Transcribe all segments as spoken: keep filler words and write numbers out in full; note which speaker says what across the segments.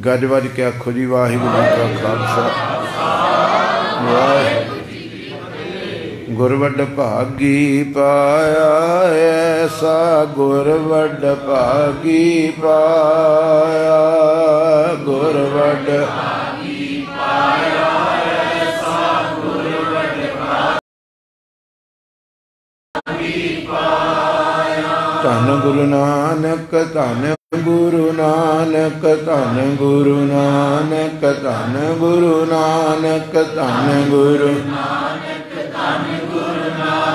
Speaker 1: गज वज के आखो जी वाहिगुरू जी का खालसा वाहिगुरू जी की फतेह। गुर वड भागी पाया ऐसा गुर वड भागी पाया गुर वड भागी पाया ऐसा गुर वड भागी पाया। धन गुरु नानक धन गुरु नानक धन गुरु नानक धन गुरु नानक धन गुरु नानक धन गुरु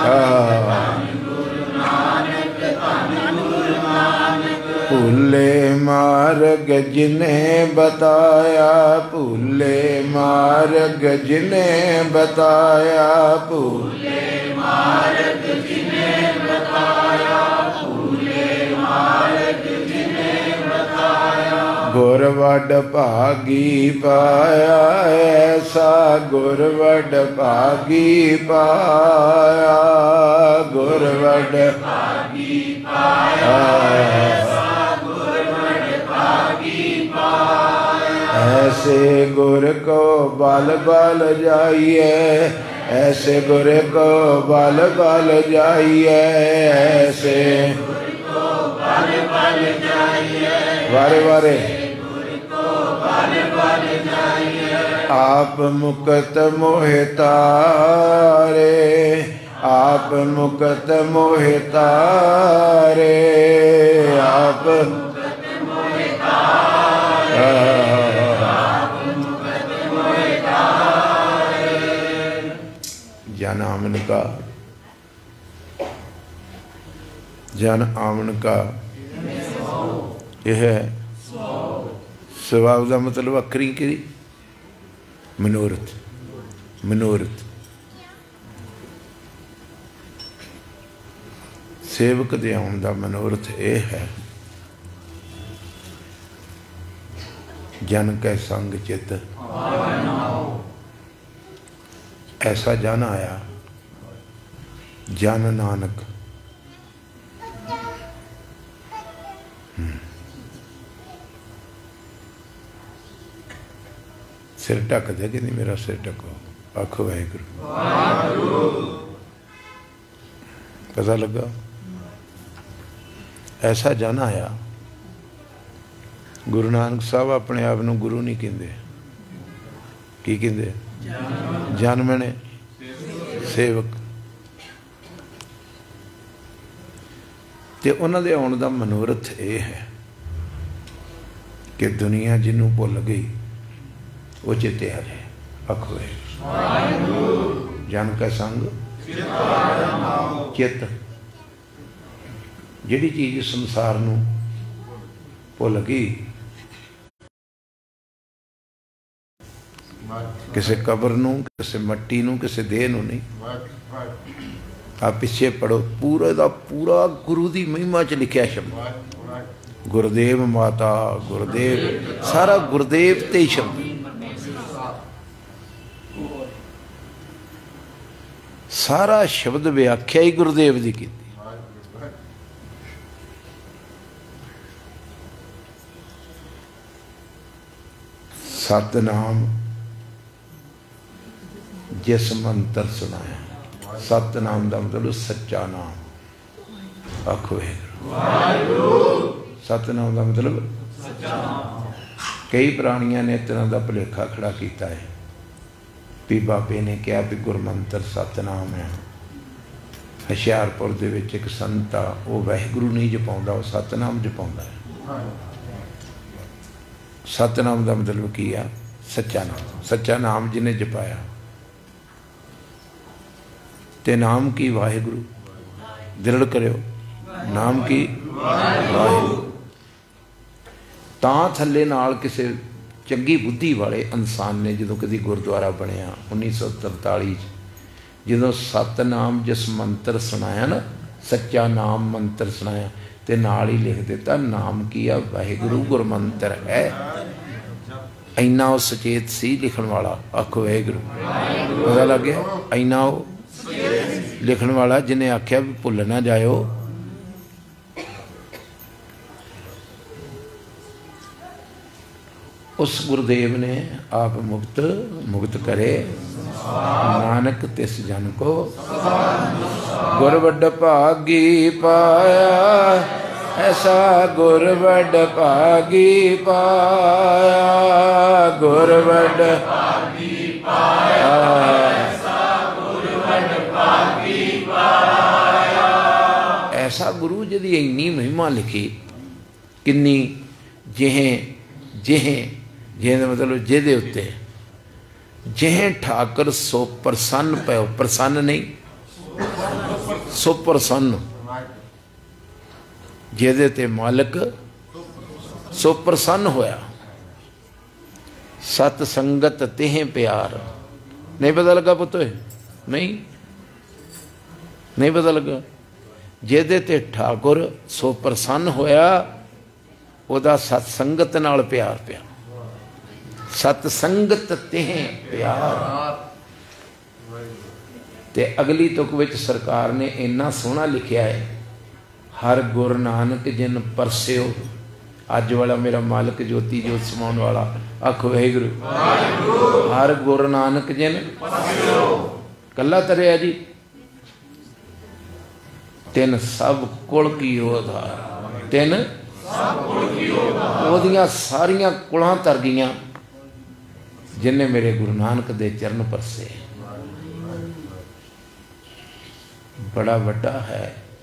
Speaker 1: नानक धन गुरु नानक। भूले मार्ग जिने बताया भूले मार्ग जिने बताया भूले मार्ग जिने बताया भूले मार्ग गुर वड भागी पाया ऐसा गुर वड भागी पाया गुर वड भागी पाया ऐसा गुर वड भागी पाया। ऐसे गुर को बल बल जाइए ऐसे गुर को बल बल जाइए ऐसे गुर को बल बल जाइए वारे वारे आप मुकत मोहे तारे आप मुकत मोहे तारे आप मुकत मोहे तारे जन आमन का जन आमन का यह है स्वभाव का मतलब अखरी की मनोरथ मनोरथ सेवक दे आउण दा मनोरथ यह है जन कै संग चित ऐसा जन आया जन नानक सिर ढक दे कि नहीं मेरा सिर ढको आखो वाहिगुरू पता लगा। ऐसा जन आया गुरु नानक साहब अपने आप को गुरु नहीं कहते की कहते जन मैंने सेवक ते उन्हां दे आउण दा मनोरथ ये है कि दुनिया जिन्हों भुल गई वो चेते आ जाए आखो जन का संग चित जिहड़ी चीज संसार नूं भुल गई किसी कबर नूं किसी मट्टी नूं किसी देह नूं नहीं आ पिछे पढ़ो पूरा दा पूरा गुरु की महिमा च लिखा शब्द गुरुदेव माता गुरुदेव सारा गुरुदेव ते ही शब्द सारा शब्द व्याख्या ही गुरुदेव की की सतनाम जिस मंत्र सुनाया सतनाम का मतलब सच्चा नाम आखो सतनाम का मतलब कई प्राणियों ने तरह का भुलेखा खड़ा किया है भी बाबे ने कहा भी गुरमंत्र सतनाम है हुशियारपुर दे विच एक संत आ वो वाहिगुरू नहीं जपाउंदा वो सतनाम जपाउंदा है सतनाम का मतलब की आ सच्चा नाम सच्चा नाम जिन्हें जपाया ते नाम की वाहिगुरू दृढ़ करो नाम की वाहिगुरू तां थल्ले नाल किसे चंगी बुद्धि वाले इंसान ने जो कभी गुरुद्वारा बनया उन्नीस सौ तरताली जो सतनाम जिस मंत्र सुनाया ना सच्चा नाम मंत्र सुनाया तो नाल ही लिख दिता नाम की आ वाहिगुरू गुरमंत्र है इन्ना वो सचेत सी लिखण वाला आखो वाहिगुरू पता लग गया इन्ना वो लिखण वाला जिन्हें आख्या भी भुल ना जाओ उस गुरुदेव ने आप मुक्त मुक्त करे नानक तिस जन को गुर वड भागी पाया ऐसा गुर वड भागी पाया गुर वड भागी पाया ऐसा गुर वड भागी पाया ऐसा गुरु जिहदी इन्नी महिमा लिखी किन्नी जिहें जिहें जिहें मतलब जिहदे उत्ते जिहें ठाकर सो प्रसन्न पयो प्रसन्न नहीं सो प्रसन्न जिहदे ते मालिक सो प्रसन्न होया सत संगत तेह प्यार नहीं पता लगा पुत नहीं नहीं पता लगा जिहदे ते ठाकुर सो प्रसन्न होया ओदा सत संगत नाल प्यार पिया सत संगत तेह प्यार ते अगली तुक विच सरकार ने इन्ना सोहना लिखिया है हर गुर नानक जिन परस्यो अज वाला मेरा मालिक ज्योति जोत समाउण वाला आख वाहिगुरू हर गुर नानक जिन कला तरिया जी तिन सब कुल की ओधार तिन ओदियां सारियां कुलां तर गईयां जिन्हें मेरे गुरु नानक दे चरण परसे बड़ा वड्डा है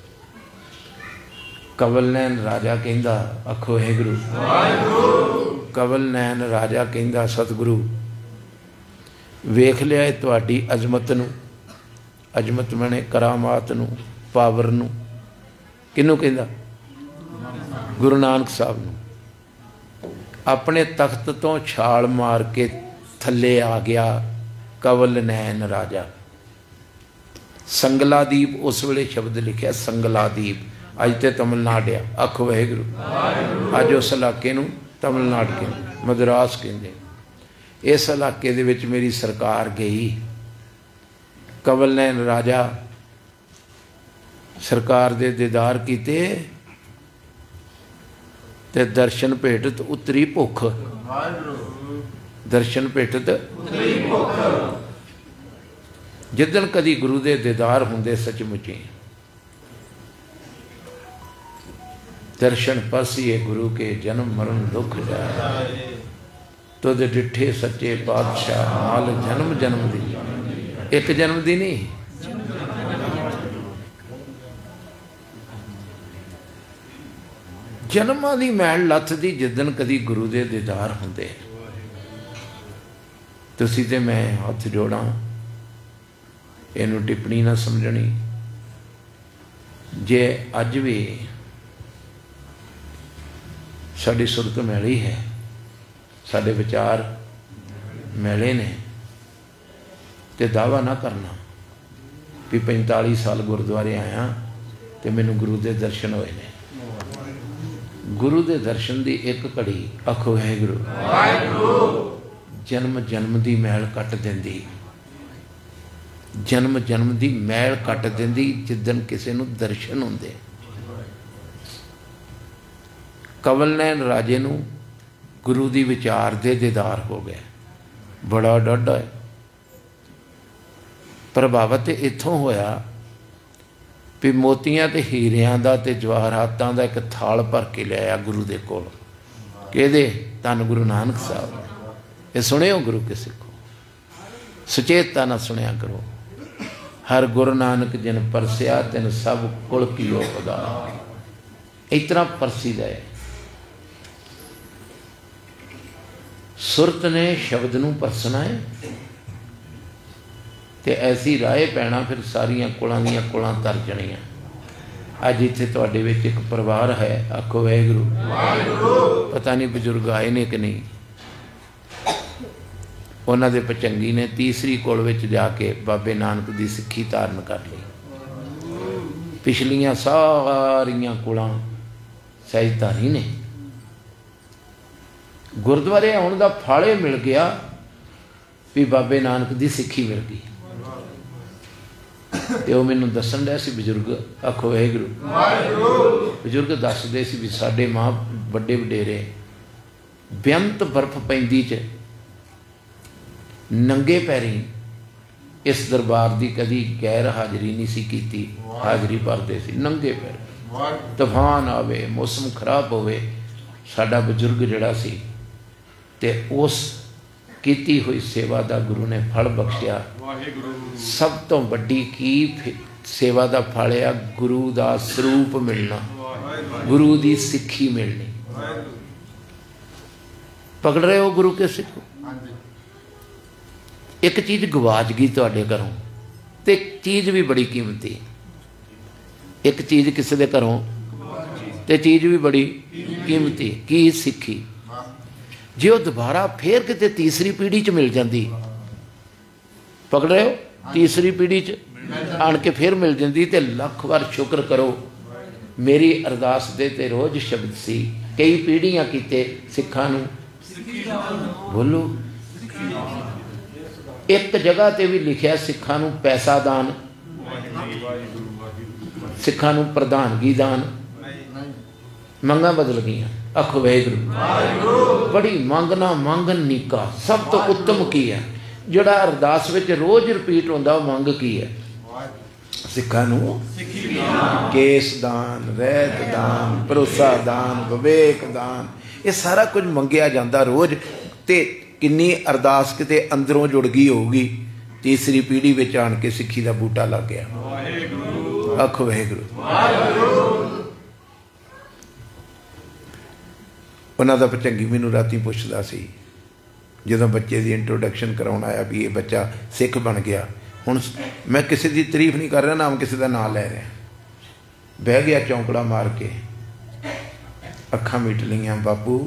Speaker 1: कवल नैन राजा कहंदा आखो है गुरु कवल नैन राजा कहंदा सतगुरु वेख लिया है तुहाडी अजमत नूं अजमत मने करामात नूं पावर नूं किनू कहंदा गुरु नानक साहब नूं अपने तख्त तो छाल मार के थले आ गया कवल नैन राजा संगलादीप उस वेले शब्द लिखा संगलादीप अज तो तमिलनाडु आ आखो वाहिगुरू अज उस इलाके नूं तमिलनाडु के मद्रास कहंदे इस इलाके दे विच मेरी सरकार गई कवल नैन राजा सरकार दे दीदार कीते ते दर्शन भेटत उतरी भुख दर्शन भेटत जिदन कदी गुरु दे दीदार होंदे सचमुची दर्शन परसिए गुरु के जन्म मरण दुख जाए तुद डिठे सच्चे पातशाह नाल जन्म जन्म दी एक जन्म दी नहीं जन्मां दी मैल लथदी जिदन कदी गुरु दे दीदार होंदे तुसी ते मैं हथ जोड़ा इनू टिप्पणी ना समझनी जे अज भी साडी सुरत मैली है साडे विचार मैले ने ते दावा ना करना भी पैंताली साल गुरुद्वारे आया तो मैनू गुरु दे दर्शन होए ने गुरु दे दर्शन दी एक घड़ी आखो है गुरु जन्म जन्म दी मैल कट देंदी जन्म जन्म दी मैल कट देंदी जिदन किसी नूं दर्शन होंदे कवल नैन राजे नूं गुरु दी विचार दे दीदार हो गए बड़ा डाढा है प्रभावित इत्थों होया भी मोतियां ते हीरियां दा ते जवाहरातां दा एक थाल भर के लिया गुरु दे कोल कहदे धन गुरु नानक साहब ये सुनियो गुरु के सिखो सुचेता ना सुनिया करो हर गुरु नानक जिन परसिया तिन सब कुल की खुदा इतना प्रसिद्ध है सुरत ने शब्द नूं परसना है तो ऐसी राह पैना फिर सारिया कुलों दियां कुलों तर जानियां अज इत्थे तुहाडे विच एक परिवार है आखो वाहिगुरू पता नहीं बजुर्ग आए ने कि नहीं उन्हां दे पचंगी ने तीसरी कुल विच जाके बाबे नानक दी सिक्खी धारण कर ली पिछलियां सारियां कुलां सहजधारी ने गुरुद्वारे आउण दा फाले मिल गया भी बाबे नानक दी सिक्खी मिल गई तो मैनू दसन डे सी बजुर्ग आखो वाहिगुरू बजुर्ग दसदे सी भी साडे मां वड्डे वडेरे बेअंत बर्फ पैंदी च नंगे पैरी इस दरबार की कभी गैर हाज़री नहीं सी कीती, हाज़री भरते सी नंगे पैर। तूफान आवे, मौसम खराब होवे, साडा बजुर्ग जिहड़ा सी ते उस कीती हुई सेवा दा गुरु ने फल बख्शिया। सब तो वड्डी की सेवा दा फल आ गुरु दा स्वरूप मिलना, गुरु दी सिक्खी मिलनी। पकड़ रहे हो गुरु के सिख? एक चीज़ गवाच गई तुहाडे घरों ते एक चीज़ भी बड़ी कीमती। एक चीज़ किसी के घरों ते चीज़ भी बड़ी कीमती की सिक्खी। जे वो दोबारा फिर किते तीसरी पीढ़ी च मिल जाती, पकड़ रहे हो, तीसरी पीढ़ी च आन के फिर मिल जाती तो लख बार शुक्र करो। मेरी अरदास दे ते रोज़ शब्द सी, कई पीढ़ियां कीते सिखां नूं, बोलो एक जगह ते भी लिखिया सिखां नूं पैसा दान, सिखां नूं प्रधानगी दान, मंगा बदल गई। आखो वाहिगुरू। बड़ी मंगना मंगन नीका सब तो उत्तम की है, जिहड़ा अरदास विच रोज़ रिपीट होंदा मंग की है। सिखां नूं केस दान, रहत दान, भरोसा दान, विवेक दान, ये सारा कुछ मंगिया जाता रोज़। ते किन्नी अरदास किते अंदरों जुड़ गई होगी, तीसरी पीढ़ी विच आण के सिक्खी दा बूटा लग गया। आखो वाहिगुरू। उन्हां दा भचंगी मैनूं रातीं पुछदा सी, जदों बच्चे की इंट्रोडक्शन कराउण आया भी ये बच्चा सिख बन गया। हुण मैं किसी की तारीफ नहीं कर रहा, नाम किसी का नाम लै रहा। बह गया चौंकड़ा मार के, अखां मीट लियां, बापू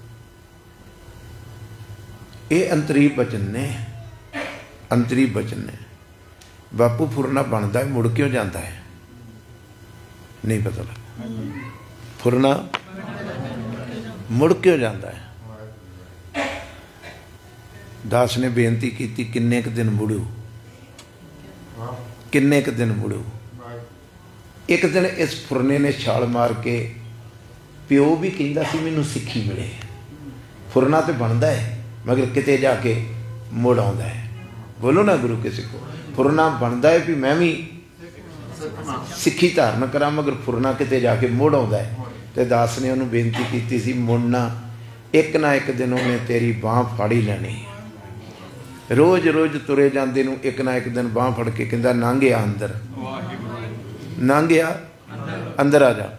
Speaker 1: ये अंतरी बचन ने, अंतरी बचन ने। बापू फुरना बनता है, मुड़ क्यों जाता है? नहीं पता लगा। फुरना मुड़ क्यों जाता है? दास ने बेनती की, किन्ने क दिन मुड़ू, किन्ने क दिन मुड़ू। एक दिन इस फुरने ने छाल मार के, प्यो भी कहता सी मैनू सिक्खी मिले। फुरना तो बनता है मगर किते जाके मुड़ आउंदा है। बोलो ना गुरु के सिखो। फुरना बनता है भी मैं भी सिक्खी धारण करा, मगर फुरना किते जाके मुड़ आउंदा है। तो दास ने उन्होंने बेनती की सी, मुड़ना एक ना एक दिन उन्हें तेरी बाँह फड़ ही लैनी। रोज़ रोज़ तुरे जाते नूं एक ना एक दिन बाँह फड़ के कहंदा लंघ आ अंदर, लंघ आ अंदर आ जा।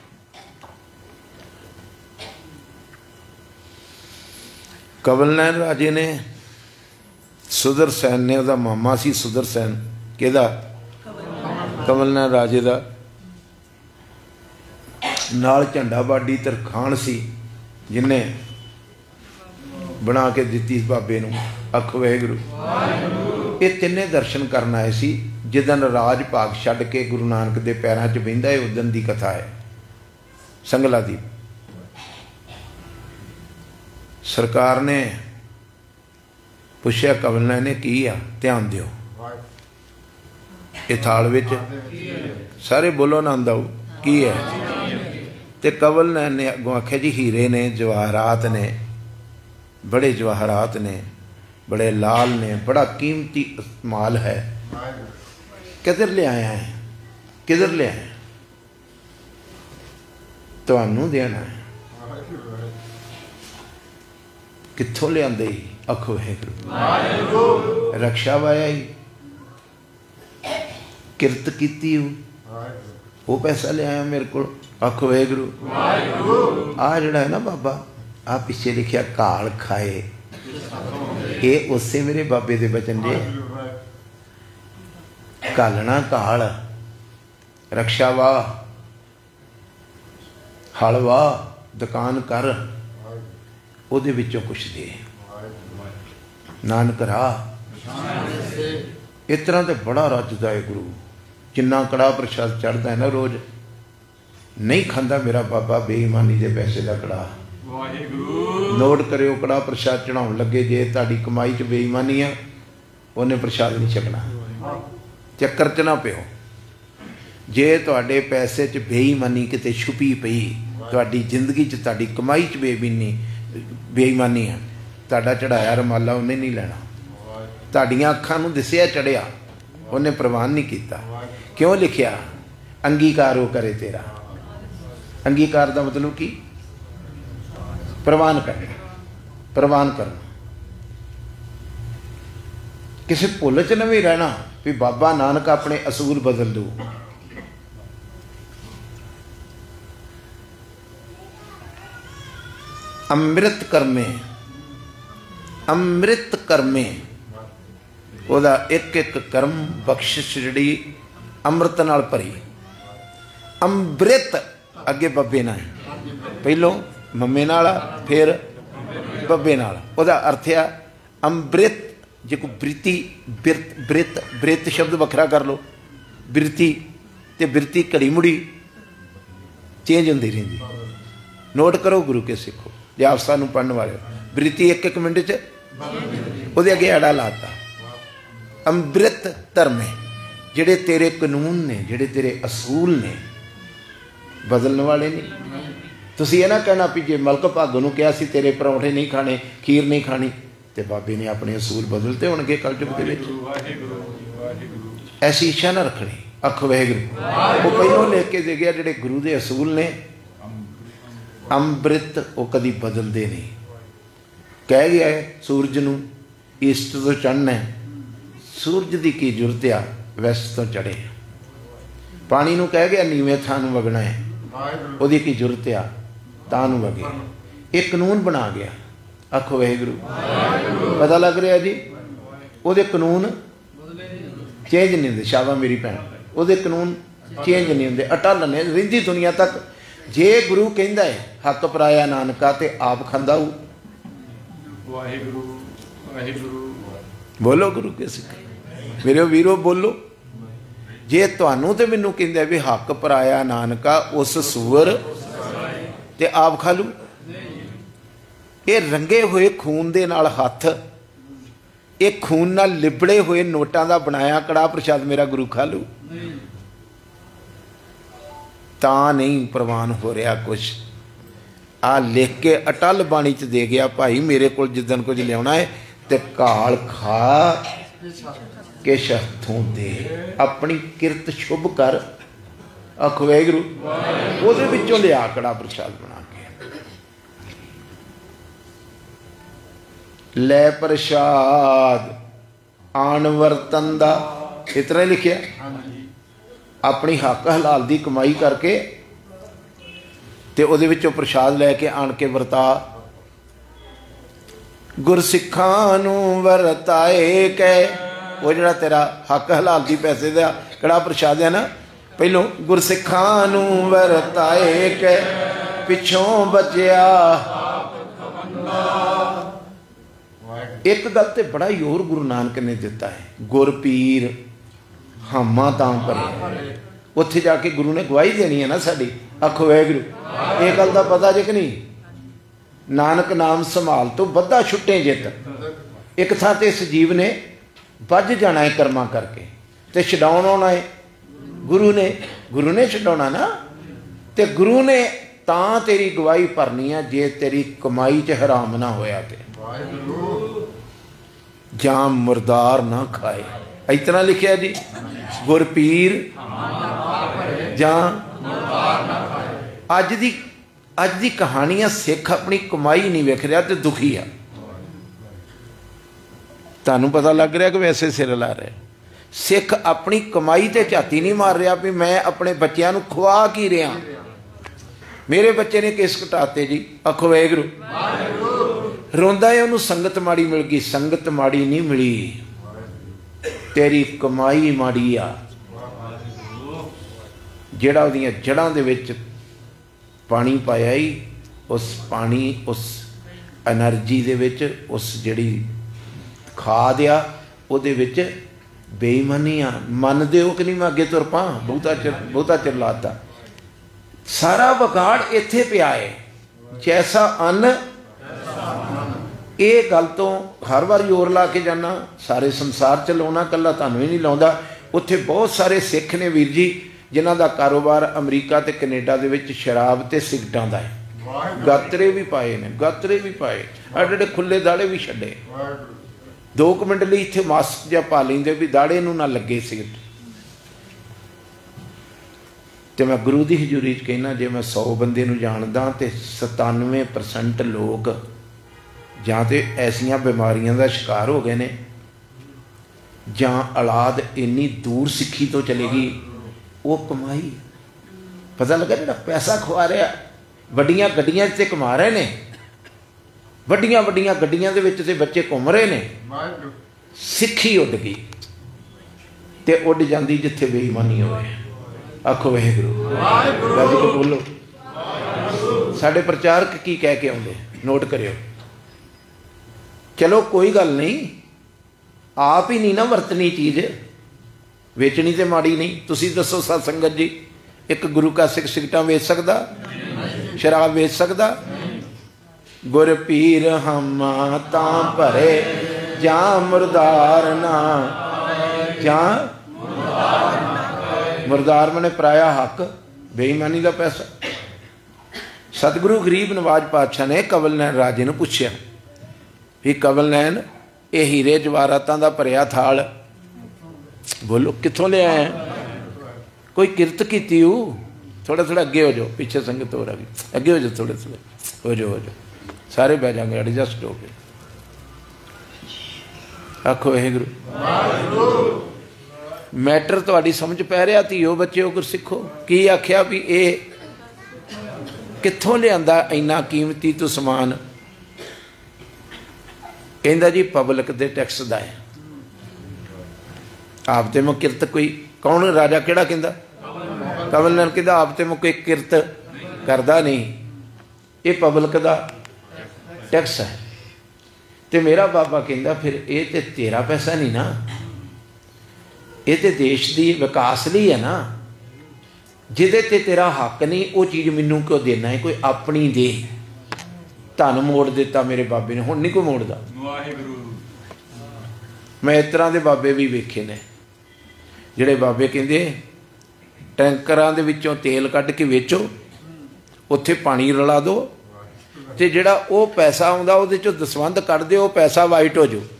Speaker 1: कवलनैन राजे ने, सुदरसैन ने, उसका मामा सी सुदरसैन, किहदा? कवलनैन राजे का। नाल झंडा बाडी तरखान सी जिन्हें बना के दिती बाबे नूं। आखो वाहिगुरू। ये तिन्ने दर्शन करन आए सी। जिदन राज भाग छड्ड के गुरु नानक दे पैरां च बहिंदा है, उस दिन की कथा है। संगला दी सरकार ने पुछया, कवलनैन ने की आ? ध्यान दिओ, ये थाल विच सारे बोलो ना आंदा की है? ते कवलनैन ने अगों आख्या जी हीरे ने, जवाहरात ने, बड़े जवाहरात ने, बड़े लाल ने, बड़ा कीमती माल है। किधर ले आया है? किधर ले आया? तुहानू देना है। कित्थों ले आंदे? आखो वाहिगुरू। रक्षा वाया ही, किरत कीती, वो पैसा ले आया मेरे को। आखो वाहिगुरू। आ जिहड़ा है ना बाबा, आ पिछे लिखिया घाल खाए, ये उससे मेरे बाबे दे बचन जे। घालना घाल, रक्षा वाह, हल वाह, दुकान कर, ਉਹਦੇ ਵਿੱਚੋਂ कुछ दे। नानक राह इस तरह तो बड़ा रजदा है गुरु। जिन्ना कड़ा प्रसाद चढ़ता है ना रोज़, नहीं खांदा मेरा बाबा बेईमानी के पैसे का कड़ा। नोट करियो, कड़ा प्रसाद चढ़ाउण लगे जे तुहाडी कमाई च बेईमानी है, उन्हें प्रसाद नहीं छकना। चक्कर च ना पिओ। जे तुहाडे पैसे च बेईमानी किते छुपी पई, तुहाडी जिंदगी च तुहाडी कमाई च बेईमानी, ਬੇਈਮਾਨੀ ਆ। ਤੁਹਾਡਾ ਚੜਾਇਆ ਰਮਾਲਾ ਉਹਨੇ नहीं ਲੈਣਾ, ਤੁਹਾਡੀਆਂ ਅੱਖਾਂ ਨੂੰ ਦਿਸਿਆ ਚੜਿਆ, ਉਹਨੇ ਪ੍ਰਵਾਨ नहीं किया। क्यों लिखिया? अंगीकार वो करे तेरा। अंगीकार का मतलब की? प्रवान करना, प्रवान करना। किसी भुल च नहीं रहना भी बाबा नानक अपने असूल बदल दो। अमृत कर्मे, अमृत कर्मे ਉਹਦਾ एक एक कर्म बख्शिश जी अमृत नाल भरी। अमृत अगे बब्बे ना है, पहलों मम्मे नाल फिर बब्बे नाल। ਉਹਦਾ अर्थ आ अमृत। जे कोई बृति बिरत बृत बृत शब्द वखरा कर लो, बिरती ते बिरती घड़ी मुड़ी चेंज होंदी रहिंदी। नोट करो गुरु के सिखो जे आप सानू पढ़न वाले, बृति एक एक मिनट च ਉਹਦੇ अगे आड़ा लाता। अमृत धर्म है, जिहड़े तेरे कानून ने, जिहड़े तेरे असूल ने, बदलने वाले नहीं। तुसीं ये ना कहना भी जे मलक भागो नूं कहा सी तेरे परौंठे नहीं खाने, खीर नहीं खानी, तो बाबे ने अपने असूल बदलते होणगे कलयुग दे विच। ऐसी इच्छा ना रखनी। आखो वाहिगुरू। वो पहलों लिख के दे गया जिहड़े गुरु दे असूल ने अमृत वो कदी बदलते नहीं। कह गया है सूरज नूं ईस्ट तो चढ़ना है, सूरज की की जरूरत आ वैस्ट तो चढ़े। पानी नूं कह गया नीवें थां नूं वगना है, ਉਹਦੀ की जरूरत आ तां नूं वगे। एक कानून बना गया। आखो वाहिगुरू। पता लग रहा जी ਉਹਦੇ कानून चेंज नहीं होंगे। शाबा मेरी भैन, ਉਹਦੇ कानून चेंज नहीं होंगे, अटल ने रहिंदी दुनिया तक। जे गुरु कहता है हक पराया नानका ते आप खांदा हूँ। वाहिगुरू वाहिगुरू बोलो गुरु के सिख मेरे वीरो बोलो। जे तुहानू ते मैनू कहंदा भी हक पराया नानका उस सूअर ते आप खा लू। ये रंगे हुए खून दे नाल हथ, ये खून नाल लिबड़े हुए नोटां दा बनाया कड़ा प्रसाद मेरा गुरु खा लू। तां नहीं प्रवान हो रहा कुछ। आ लिख के अटल बाणी च दे गया भाई मेरे को जिदन कुछ लिया है ते काल खा के हथों दे, अपनी किरत शुभ कर। आखो वाहिगुरू। उहदे विचों लिया कड़ा प्रसाद बना के लै प्रसाद आन वरतन दा। इतना ही लिखिया। अपनी हक हलाल दी कमाई करके ते उहदे विचों प्रसाद लैके आन के वरता। गुरसिखां नूं वरताए कै, वो जिहड़ा तेरा हक हलाल दी पैसे दा कड़ा प्रसाद है ना, पहलों गुरसिखां नूं वरताए कै पिछों बचिया। एक गल ते बड़ा ही होर गुरु नानक ने दिता है, गुरपीर हामा तां भरे। उत्थे जाके गुरु ने गवाही देनी है ना साडी। आखो वाहिगुरू। ये गल दा पता जे कि नहीं? नानक नाम संभाल तो बद्धा छुट्टे जित। एक थां ते इस जीव ने बज जाना है कर्मा करके ते छडाउण आउणा है गुरु ने। गुरु ने छडाउणा ना, ते गुरु ने तां तेरी गवाही भरनी है जे तेरी कमाई च हराम ना होया ते। जां मुरदार ना खाए। इतना लिखिया जी। गुरपीर जां अज दी अज दी कहानियां सिख अपनी कमाई नहीं वेख रहा तो दुखी है। तुहानू पता लग रहा कि वैसे सिर ला रहे। सिख अपनी कमाई ते झाती नहीं मार रहा भी मैं अपने बच्चों को खुआ की रहा। मेरे बच्चे ने किस घटाते जी। आखो वाहिगुरू। रोंदा है उन्होंने संगत माड़ी मिल गई। संगत माड़ी नहीं मिली, तेरी कमाई माड़ी आ। जिहड़ा उहदियां जड़ां दे विच पानी पाया ही, उस पानी उस एनर्जी दे विच उस जिहड़ी खाद आ उहदे विच बेईमानी आ। मनदे हो कि नहीं? मैं अगे तुर पां बहुता चिर बहुता चिर लाता। सारा बगाड़ इत्थे पिया है। जैसा अन्न ये गल तो हर बार जोर ला के जाना, सारे संसार च लाउणा, कल्ला तुहानूं ही नहीं लाउंदा। उत्थे बहुत सारे सिख ने वीर जी जिन्हां दा कारोबार अमरीका ते कनेडा दे विच शराब ते सिगरटां दा है। ਗਾਤਰੇ ਵੀ ਪਾਏ ਨੇ, ਗਾਤਰੇ ਵੀ ਪਾਏ, ਐਡੇ ਐਡੇ ਖੁੱਲੇ ਦਾੜੇ ਵੀ ਛੱਡੇ। ਦੋ ਕੁ ਮਿੰਟ ਲਈ ਇੱਥੇ ਮਾਸਕ ਜਿਹਾ ਪਾ ਲੈਂਦੇ ਵੀ ਦਾੜੇ ਨੂੰ ਨਾ ਲੱਗੇ ਸਿਗਰਟ। ਤੇ ਮੈਂ ਗੁਰੂ ਦੀ ਹਜ਼ੂਰੀ 'ਚ ਕਹਿਣਾ, ਜੇ ਮੈਂ ਸੌ ਬੰਦੇ ਨੂੰ ਜਾਣਦਾ ਤੇ ਸਤਾਨਵੇਂ ਪਰਸੈਂਟ ਲੋਕ ਜਾਂ ਤੇ ਐਸੀਆਂ ਬਿਮਾਰੀਆਂ ਦਾ ਸ਼ਿਕਾਰ ਹੋ ਗਏ ਨੇ, ਜਾਂ ਔਲਾਦ ਇੰਨੀ ਦੂਰ ਸਿੱਖੀ ਤੋਂ ਚਲੇ ਗਈ। ਉਹ ਕਮਾਈ ਪਤਾ ਲੱਗਾ ਜਿਹੜਾ ਪੈਸਾ ਖਵਾ ਰਿਹਾ, ਵੱਡੀਆਂ ਗੱਡੀਆਂ 'ਚ ਤੇ ਕਮਾ ਰਹੇ ਨੇ, ਵੱਡੀਆਂ ਵੱਡੀਆਂ ਗੱਡੀਆਂ ਦੇ ਵਿੱਚ ਤੇ ਬੱਚੇ ਘੁੰਮ ਰਹੇ ਨੇ। ਸਿੱਖੀ ਉੱਡ ਗਈ ਤੇ ਉੱਡ ਜਾਂਦੀ ਜਿੱਥੇ ਬੇਈਮਾਨੀ ਹੋਵੇ। ਆਖੋ ਵਾਹਿਗੁਰੂ, ਰੱਜ ਕੇ ਬੋਲੋ। ਸਾਡੇ ਪ੍ਰਚਾਰਕ ਕੀ ਕਹਿ ਕੇ ਆਉਂਦੇ, ਨੋਟ ਕਰਿਓ। ਚਲੋ ਕੋਈ ਗੱਲ ਨਹੀਂ, ਆਪ ਹੀ ਨਹੀਂ ਨਾ ਵਰਤਣੀ ਚੀਜ਼, ਵੇਚਣੀ ਤੇ ਮਾੜੀ ਨਹੀਂ। ਤੁਸੀਂ ਦੱਸੋ ਸਤ ਸੰਗਤ ਜੀ, ਇੱਕ ਗੁਰੂ ਕਾ ਸਿੱਖ ਸਿਗਰਟਾਂ ਵੇਚ ਸਕਦਾ? ਸ਼ਰਾਬ ਵੇਚ ਸਕਦਾ? ਗੁਰ ਪੀਰ ਹਮ ਤਾਂ ਭਰੇ ਜਾਂ ਮੁਰਦਾਰ ਨਾ, ਜਾਂ ਮੁਰਦਾਰ ਮਨੇ ਪਰਾਇਆ ਹੱਕ, ਬੇਈਮਾਨੀ ਦਾ ਪੈਸਾ। ਸਤਿਗੁਰੂ ਗਰੀਬ ਨਵਾਜ ਪਾਤਸ਼ਾਹ ਨੇ ਕਵਲ ਨੈਣ ਰਾਜੇ ਨੂੰ ਪੁੱਛਿਆ ਵੀ ਕਵਲ ਨੈਣ, ਇਹ ਹੀਰੇ ਜਵਾਹਰਾਤਾਂ ਦਾ ਭਰਿਆ ਥਾਲ ਬੋਲੋ ਕਿੱਥੋਂ ਲਿਆਇਆ? ਕੋਈ ਕਿਰਤ ਕੀਤੀ ਹੋ? ਥੋੜਾ ਥੋੜਾ ਅੱਗੇ ਹੋ ਜਾਓ, ਪਿੱਛੇ ਸੰਗਤ ਹੋ ਰਹੀ, ਅੱਗੇ ਹੋ ਜਾਓ, ਥੋੜੇ ਥੋੜੇ ਹੋ ਜਾਓ, ਹੋ ਜਾਓ, ਸਾਰੇ ਬਹਿ ਜਾਣਗੇ, ਐਡਜਸਟ ਹੋ ਕੇ। ਆਖੋ ਵਾਹਿਗੁਰੂ। ਮੈਟਰ ਤੁਹਾਡੀ ਸਮਝ ਪੈ ਰਿਹਾ ਧੀਓ ਬੱਚਿਓ ਗੁਰਸਿੱਖੋ? ਕੀ ਆਖਿਆ ਵੀ ਇਹ ਕਿੱਥੋਂ ਲਿਆਂਦਾ ਇੰਨਾ ਕੀਮਤੀ ਤੂੰ ਸਮਾਨ? ਕਹਿੰਦਾ ਜੀ ਪਬਲਿਕ ਦੇ ਟੈਕਸ ਦਾ ਹੈ। ਆਪ ਤੇ ਮੁੱਖ ਕਿਰਤ ਕੋਈ ਕੌਣ ਰਾਜਾ ਕਿਹੜਾ ਕਹਿੰਦਾ? ਕਵਲ ਨੈਣ ਕਹਿੰਦਾ ਆਪ ਤੇ ਮੁੱਖ ਇੱਕ ਕਿਰਤ ਕਰਦਾ ਨਹੀਂ, ਇਹ ਪਬਲਿਕ ਦਾ ਟੈਕਸ ਹੈ। ਤੇ ਮੇਰਾ ਬਾਬਾ ਕਹਿੰਦਾ ਫਿਰ ਇਹ ਤੇ ਤੇਰਾ ਪੈਸਾ ਨਹੀਂ ਨਾ, ਇਹ ਤੇ ਦੇਸ਼ ਦੀ ਵਿਕਾਸ ਲਈ ਹੈ ਨਾ। ਜਿਹਦੇ ਤੇ ਤੇਰਾ ਹੱਕ ਨਹੀਂ ਉਹ ਚੀਜ਼ ਮੈਨੂੰ ਕਿਉਂ ਦੇਣਾ ਹੈ? ਕੋਈ ਆਪਣੀ ਦੇ। ਧਨ ਮੋੜ ਦਿੱਤਾ ਮੇਰੇ ਬਾਬੇ ਨੇ, ਹੁਣ ਨਹੀਂ ਕੋਈ ਮੋੜਦਾ। ਮੈਂ ਇਸ ਤਰ੍ਹਾਂ ਦੇ ਬਾਬੇ ਵੀ ਵੇਖੇ ਨੇ, ਜਿਹੜੇ ਬਾਬੇ ਕਹਿੰਦੇ ਟੈਂਕਰਾਂ ਦੇ ਵਿੱਚੋਂ ਤੇਲ ਕੱਢ ਕੇ ਵੇਚੋ, ਉੱਥੇ ਪਾਣੀ ਰਲਾ ਦਿਓ, ਤੇ ਜਿਹੜਾ ਉਹ ਪੈਸਾ ਆਉਂਦਾ ਉਹਦੇ ਚੋਂ ਦਸਵੰਧ ਕੱਢ ਦਿਓ, ਉਹ ਪੈਸਾ ਵਾਈਟ ਹੋ ਜਾਊ।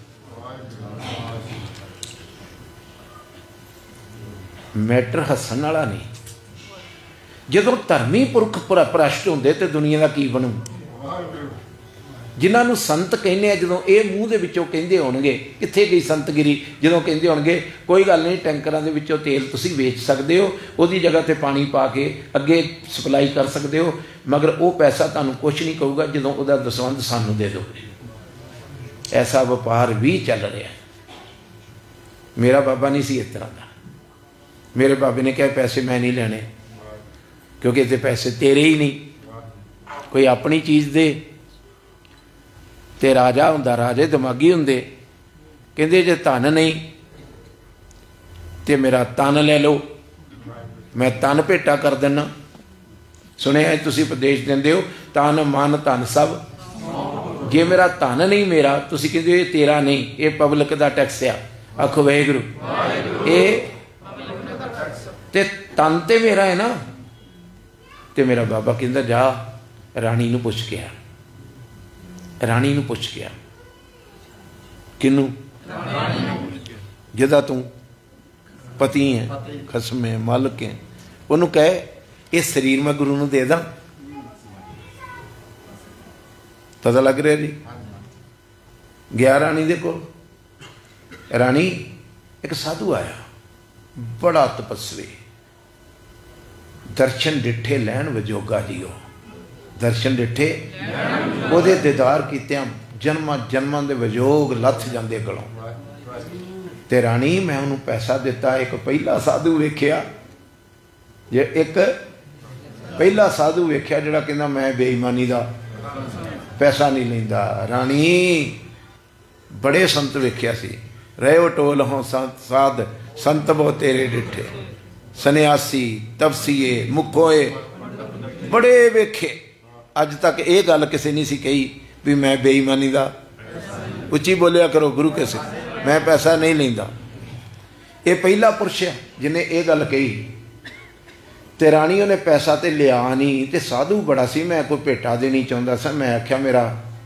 Speaker 1: ਮੈਟਰ ਹੱਸਣ ਵਾਲਾ ਨਹੀਂ। ਜਦੋਂ ਧਰਮੀ ਪੁਰਖ ਭ੍ਰਸ਼ਟ ਹੁੰਦੇ ਤੇ ਦੁਨੀਆ ਦਾ ਕੀ ਬਣੂ? ਜਿਨ੍ਹਾਂ ਨੂੰ ਸੰਤ ਕਹਿੰਦੇ ਆ, ਜਦੋਂ ਇਹ ਮੂੰਹ ਦੇ ਵਿੱਚੋਂ ਕਹਿੰਦੇ ਹੋਣਗੇ, ਕਿੱਥੇ ਗਈ ਸੰਤਗਿਰੀ? ਜਦੋਂ ਕਹਿੰਦੇ ਹੋਣਗੇ ਕੋਈ ਗੱਲ ਨਹੀਂ, ਟੈਂਕਰਾਂ ਦੇ ਵਿੱਚੋਂ ਤੇਲ ਤੁਸੀਂ ਵੇਚ ਸਕਦੇ ਹੋ, ਉਹਦੀ ਜਗ੍ਹਾ ਤੇ ਪਾਣੀ ਪਾ ਕੇ ਅੱਗੇ ਸਪਲਾਈ ਕਰ ਸਕਦੇ ਹੋ, ਮਗਰ ਉਹ ਪੈਸਾ ਤੁਹਾਨੂੰ ਕੁਛ ਨਹੀਂ ਕਹੂਗਾ ਜਦੋਂ ਉਹਦਾ ਦਸਵੰਧ ਸਾਨੂੰ ਦੇ ਦਿਓਗੇ। ਐਸਾ ਵਪਾਰ ਵੀ ਚੱਲ ਰਿਹਾ। ਮੇਰਾ ਬਾਬਾ ਨਹੀਂ ਸੀ ਇਸ ਤਰ੍ਹਾਂ ਦਾ। ਮੇਰੇ ਬਾਬੇ ਨੇ ਕਿਹਾ ਪੈਸੇ ਮੈਂ ਨਹੀਂ ਲੈਣੇ, ਕਿਉਂਕਿ ਇਹਦੇ ਪੈਸੇ ਤੇਰੇ ਹੀ ਨਹੀਂ, ਕੋਈ ਆਪਣੀ ਚੀਜ਼ ਦੇ। ਤੇ ਰਾਜਾ ਹੁੰਦਾ, ਰਾਜੇ ਦਿਮਾਗੀ ਹੁੰਦੇ, ਕਹਿੰਦੇ ਜੇ ਧਨ ਨਹੀਂ ਤੇ ਮੇਰਾ ਤਨ ਲੈ ਲਓ, ਮੈਂ ਤਨ ਭੇਟਾ ਕਰ ਦਿੰਦਾ। ਸੁਣਿਆ ਤੁਸੀਂ ਉਪਦੇਸ਼ ਦਿੰਦੇ ਹੋ ਤਨ ਮਨ ਧਨ ਸਭ। ਜੇ ਮੇਰਾ ਧਨ ਨਹੀਂ ਮੇਰਾ, ਤੁਸੀਂ ਕਹਿੰਦੇ ਇਹ ਤੇਰਾ ਨਹੀਂ, ਇਹ ਪਬਲਿਕ ਦਾ ਟੈਕਸ ਆ। ਆਖੋ ਵਾਹਿਗੁਰੂ। ਇਹ ਤੇ ਤਨ ਤੇ ਮੇਰਾ ਹੈ ਨਾ। ਤੇ ਮੇਰਾ ਬਾਬਾ ਕਹਿੰਦਾ ਜਾ ਰਾਣੀ ਨੂੰ ਪੁੱਛ ਕੇ ਆ। ਰਾਣੀ ਨੂੰ ਪੁੱਛ ਕੇ ਆ। ਕਿਹਨੂੰ? ਜਿਹਦਾ ਤੂੰ ਪਤੀ ਹੈ, ਖਸਮ ਹੈ, ਮਾਲਕ ਹੈ, ਉਹਨੂੰ ਕਹੇ ਇਹ ਸਰੀਰ ਮੈਂ ਗੁਰੂ ਨੂੰ ਦੇ ਦਾਂ। ਪਤਾ ਲੱਗ ਰਿਹਾ ਜੀ? ਗਿਆ ਰਾਣੀ ਦੇ ਕੋਲ। ਰਾਣੀ, ਇੱਕ ਸਾਧੂ ਆਇਆ, ਬੜਾ ਤਪਸਵੀ, ਦਰਸ਼ਨ ਡਿੱਠੇ ਲੈਣ ਵਜੋਗਾ ਜੀ। ਉਹ ਦਰਸ਼ਨ ਡਿੱਠੇ, ਉਹਦੇ ਦੀਦਾਰ ਕੀਤਿਆਂ ਜਨਮਾਂ ਜਨਮਾਂ ਦੇ ਵਜੋਗ ਲੱਥ ਜਾਂਦੇ ਗਲੋਂ। ਤੇ ਰਾਣੀ, ਮੈਂ ਉਹਨੂੰ ਪੈਸਾ ਦਿੱਤਾ। ਇੱਕ ਪਹਿਲਾ ਸਾਧੂ ਵੇਖਿਆ, ਜੇ ਇੱਕ ਪਹਿਲਾ ਸਾਧੂ ਵੇਖਿਆ ਜਿਹੜਾ ਕਹਿੰਦਾ ਮੈਂ ਬੇਈਮਾਨੀ ਦਾ ਪੈਸਾ ਨਹੀਂ ਲੈਂਦਾ। ਰਾਣੀ, ਬੜੇ ਸੰਤ ਵੇਖਿਆ ਸੀ। ਰਹਿਓ ਟੋਲ ਹੋਂ ਸੰਤ ਸਾਧ, ਸੰਤ ਬਹੁ ਤੇਰੇ ਡਿੱਠੇ, ਸੰਨਿਆਸੀ, ਤਪਸੀਏ, ਮੁਖੋਏ, ਬੜੇ ਵੇਖੇ। ਅੱਜ ਤੱਕ ਇਹ ਗੱਲ ਕਿਸੇ ਨਹੀਂ ਸੀ ਕਹੀ ਵੀ ਮੈਂ ਬੇਈਮਾਨੀ ਦਾ। ਉੱਚੀ ਬੋਲਿਆ ਕਰੋ ਗੁਰੂ ਕੇ ਸਿੱਖ, ਮੈਂ ਪੈਸਾ ਨਹੀਂ ਲੈਂਦਾ। ਇਹ ਪਹਿਲਾ ਪੁਰਸ਼ ਹੈ ਜਿਹਨੇ ਇਹ ਗੱਲ ਕਹੀ। ते राणी उन्हें पैसा तो लिया नहीं, तो साधु बड़ा सी, मैं कोई भेटा देनी चाहता सा। मैं आख्या मेरा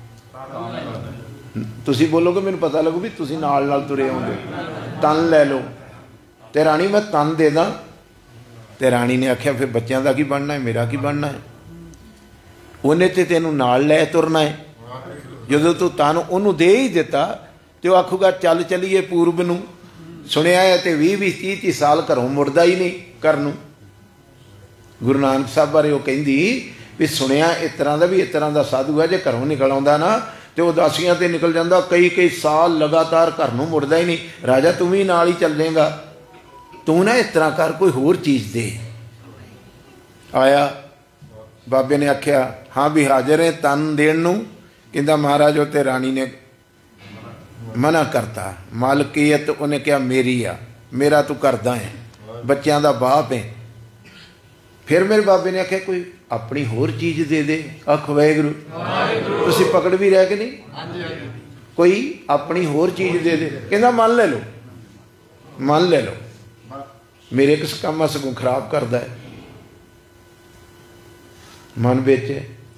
Speaker 1: तुसी बोलोगे मैनूं पता लगू भी तुसी नाल नाल तुरे आओगे, तन लै लो। तो राणी मैं तन दे दा। तो राणी ने आख्या फिर बच्चों का की बनना है, मेरा की बनना है। उन्हें तो तेनों नाल लै तुरना है। जो तू तन उन्होंने दे ही दिता तो आखूगा चल चलीए पूर्व नूं। सुनिया है तो भी भी तीह तीह साल घरों मुड़दा ही नहीं घर नूं। गुरु नानक साहब बारे वो कहती भी सुनिया इस तरह का भी इस तरह का साधु है, जो घरों निकल आंदा ना तो उदासियां ते निकल जाता, कई कई साल लगातार घर नूं मुड़दा ही नहीं। राजा तू भी नाल ही चल जाएगा, तू ना इस तरह कर, कोई होर चीज़ दे। आया बाबे ने आख्या हाँ भी हाजिर है तन देण नूं। कहता महाराज उत्ते राणी ने मना करता। मालकीयत उन्हें क्या मेरी आ, मेरा तू करदा है, बच्चों का बाप है। फिर मेरे बाबे ने आख्या कोई अपनी होर चीज़ दे दे। आख वाहिगुरू, तुसी पकड़ भी रह के नहीं, कोई अपनी होर चीज़ दे दे। कहता मन ले लो, मन ले लो, मेरे किस काम सगों खराब करता है। मन बेचे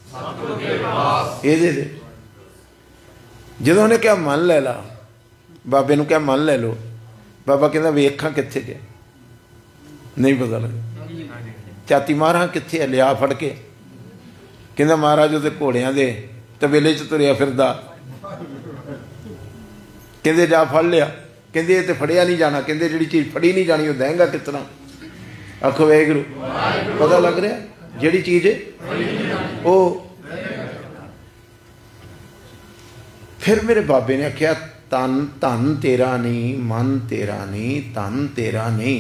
Speaker 1: ये दे दे। जो उन्हें क्या मन ले ला, बाबे नूं क्या मन ले लो। बाबा कहता वेखा कित्थे गया, नहीं पता लगा। छाती मारा कित्थे है, लिया फड़ के। कहता महाराज उहदे घोड़ियां दे तबेले च तुरिया फिरदा। कहते जा फड़ लिया। कहते ये तो फड़िया नहीं जाना। कहते जिहड़ी चीज़ फड़ी नहीं जानी वो देंगा किस तरह। आखो वाहिगुरू, पता लग रहा जिहड़ी चीज़ वो। फिर मेरे बाबे ने आख्या तन धन तेरा नहीं, मन तेरा नहीं, तन तेरा नहीं,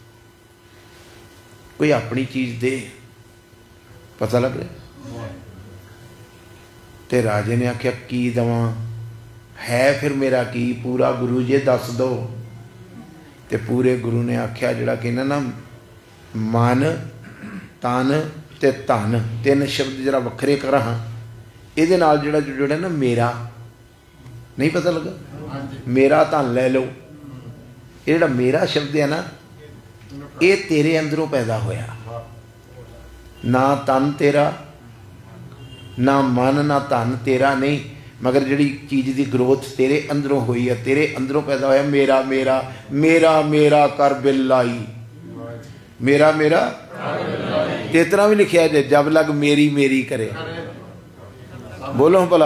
Speaker 1: कोई अपनी चीज़ दे। पता लग रहा। ते राजे ने आख्या की दवां, है फिर मेरा की, पूरा गुरु जी दस दो। ते पूरे गुरु ने आख्या जिहड़ा कहना ना मन तन ते धन, तीन शब्द जरा वखरे करा हाँ, ये नाल जिहड़ा जुड़े ना मेरा, नहीं पता लगा। मेरा धन लै लो। ये जिहड़ा मेरा शब्द है ना, ये तेरे अंदरों पैदा होया। ना तन तेरा, ना मन, ना धन तेरा नहीं, मगर जिहड़ी चीज़ की ग्रोथ तेरे अंदरों हुई है, तेरे अंदरों पैदा होया। मेरा मेरा मेरा मेरा कर बिल्लाई, मेरा मेरा इस तरह भी लिखा है जब लग मेरी मेरी करे। बोलो भला,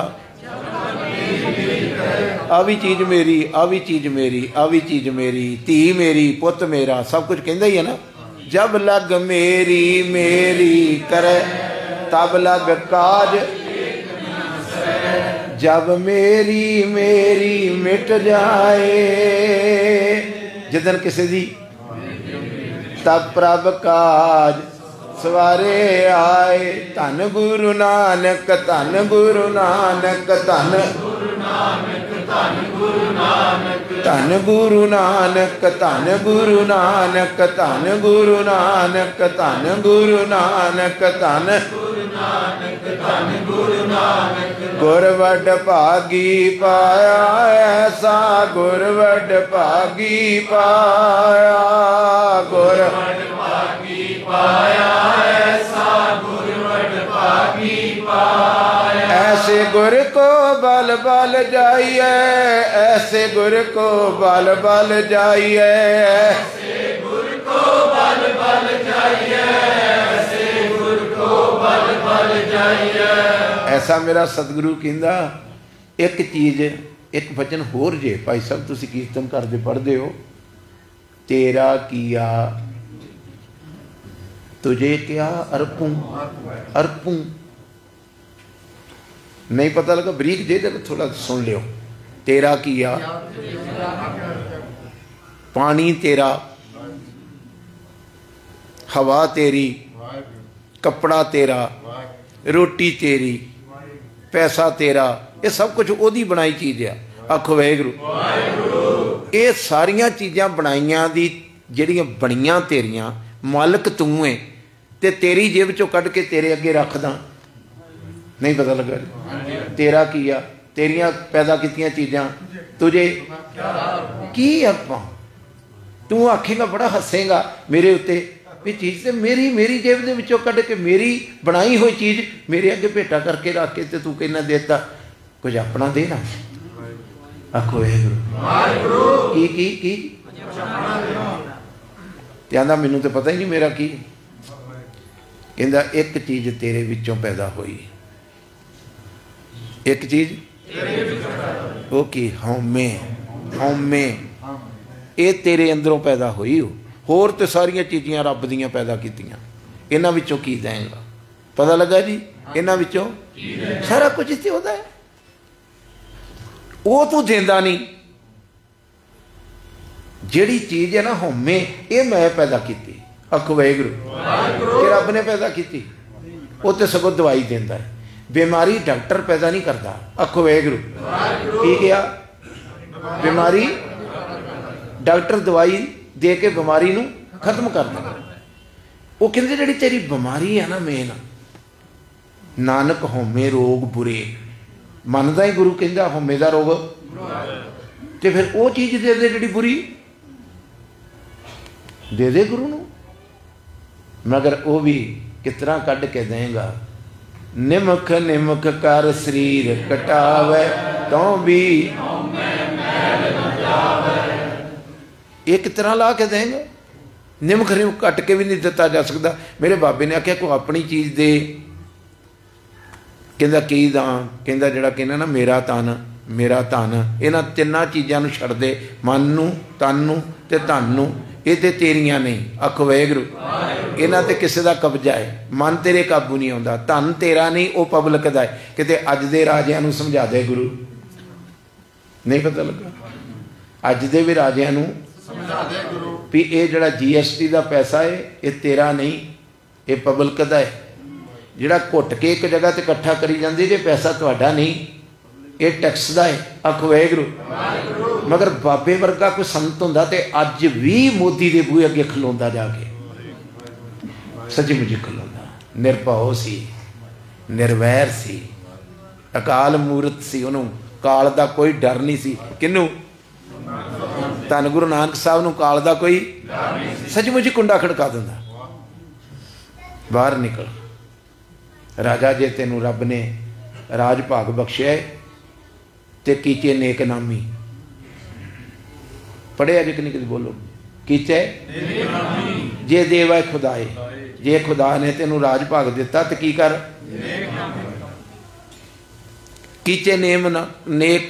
Speaker 1: आ भी चीज़ मेरी, आ भी चीज़ मेरी, आ भी चीज़ मेरी, धी मेरी, पुत मेरा, सब कुछ कहता ही है ना। जब लग मेरी मेरी करे तब लग काज, जब मेरी मेरी मिट जाए, जिदन किसी दी तब प्रभ काज सवारे आए। धन गुरु नानक, धन गुरु नानक, धन धन गुरु नानक, धन गुरु नानक, धन गुरु नानक, धन गुरु नानक, धन गुरु नानक, धन धन गुरु नानक। गुर वड भागी पाया ऐसा, गुर वड भागी पाया, गुर वड भागी पाया ऐसा, गुर वड भागी पाया। ऐसे गुर को बल बल जाइए, ऐसे गुर को बल बल जाइए, ऐसे गुर को बल बल जाइए, ऐसे गुर को बल बल जाइए। ऐसा मेरा सतगुरु कहंदा। एक चीज़, एक वचन होर जे भाई साहब तुसीं कीर्तन करदे पढ़दे हो, तेरा किया तुझे क्या अर्पूं, अर्पूं नहीं पता लगा। बरीक जे जब थोड़ा सुन लियो। तेरा किया, पानी तेरा, हवा तेरी, कपड़ा तेरा, रोटी तेरी, पैसा तेरा, ये सब कुछ ओदी बनाई चीज़ है। आखो वाहिगुरू। ये सारिया चीज़ां बनाइया दी जिहड़ियां बनियां तेरियां, मालक तू है, ते तेरी जेब चों कढ़ के तेरे अगे रखदा। नहीं पता लगा। तेरा किया, तेरियां पैदा कीतियां चीज़ां तुझे की अर्पां। तू आखेगा बड़ा हसेगा मेरे उत्ते भी चीज़ तो मेरी मेरी जेब के विचों कढ़ के मेरी बनाई हुई चीज़ मेरे अगे भेटा करके रख के तो तू कहना देता कुछ अपना देना। आखो वाहिगुरू की की की कहता मैनू तो पता ही नहीं मेरा की। कहता एक चीज़ तेरे विचों पैदा हुई, एक चीज़ वो की हौमे हौमे ये तेरे अंदरों पैदा हुई हो, होर तो सारिया चीज़ियाँ रब दियाँ पैदा कीतियां, इन्हां विचों की देंगा? पता लगा जी, इन्हां विचों सारा कुछ इत्थे होता है, वो तू देंदा नहीं। जिहड़ी चीज़ है ना हौमे, ये मैं पैदा की। आखो वाहिगुरू कि रब ने पैदा की, वो तो सगों दवाई देंदा है। बीमारी डॉक्टर पैदा नहीं करता। आखो वाहिगुरू की किया? बीमारी डॉक्टर दवाई दे के बीमारी नू खत्म कर देगा। वो कहते जी तेरी बीमारी है ना मेन, नानक हौमे रोग बुरे, मनदा ही गुरु कहता हौमे का रोग, तो फिर वो चीज़ दे दे जी बुरी, दे दे गुरु नू। मगर वो भी किस तरह कढ़ के देगा? निमख निमख कर शरीर कटावे तो भी एक तरह ला के देंगे। निमख निमख कट के भी नहीं दिता जा सकता। मेरे बाबे ने आख्या को अपनी चीज़ दे, कहता की दा? कहता जिहड़ा कहना ना मेरा तन मेरा धन, इन्हां तिन्नां चीज़ां नूं छड्ड दे, मन नूं तन नूं ते धन नूं, ये ते तेरियां नहीं। आखो वाहिगुरू इन्हां ते किसी का कब्जा है, मन तेरे काबू नहीं आउंदा, धन तेरा नहीं वो पब्लिक दा है। किते अज दे राजियां नूं समझा दे गुरु, नहीं पता लगा? अज दे भी राजियां नूं समझा दे गुरु भी ये जिहड़ा जी एस टी का पैसा है ये तेरा नहीं, ये पब्लिक दा है। जिहड़ा घुट के एक जगह ते इकट्ठा करी जांदे ये पैसा तुहाडा नहीं, ये टैक्स का है। आखो वाहिगुरू। मगर बाबे वर्गा कोई संत होंदा ते अज भी मोदी के बूहे अगे खलोंदा जाके, सच्ची मुझे खलोंदा। निरभव सी, निर्वैर सी, अकाल मूरत सी, उन्होंने काल का कोई डर नहीं सी। किनू? धन गुरु नानक साहब नूं काल का कोई सचमुच कुंडा खड़का दिंदा, बाहर निकल। राजा जे तेनू रब ने राज भाग बख्शिया ते कीचे नेक नामी, पढ़े अज कि नहीं? बोलो कीचे जे देवा खुदाए, जे खुदा ने तेनू राज भाग दिता तो की कर? कीचे नेम ना नेक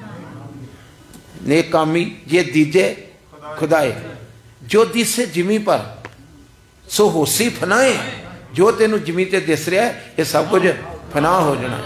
Speaker 1: नेक कामी, जे दीजे खुदाए, जो दिसे जिमी पर सो होसी फनाए। जो तेनू जिमी ते दिस रहा है ये सब कुछ फना हो जाना।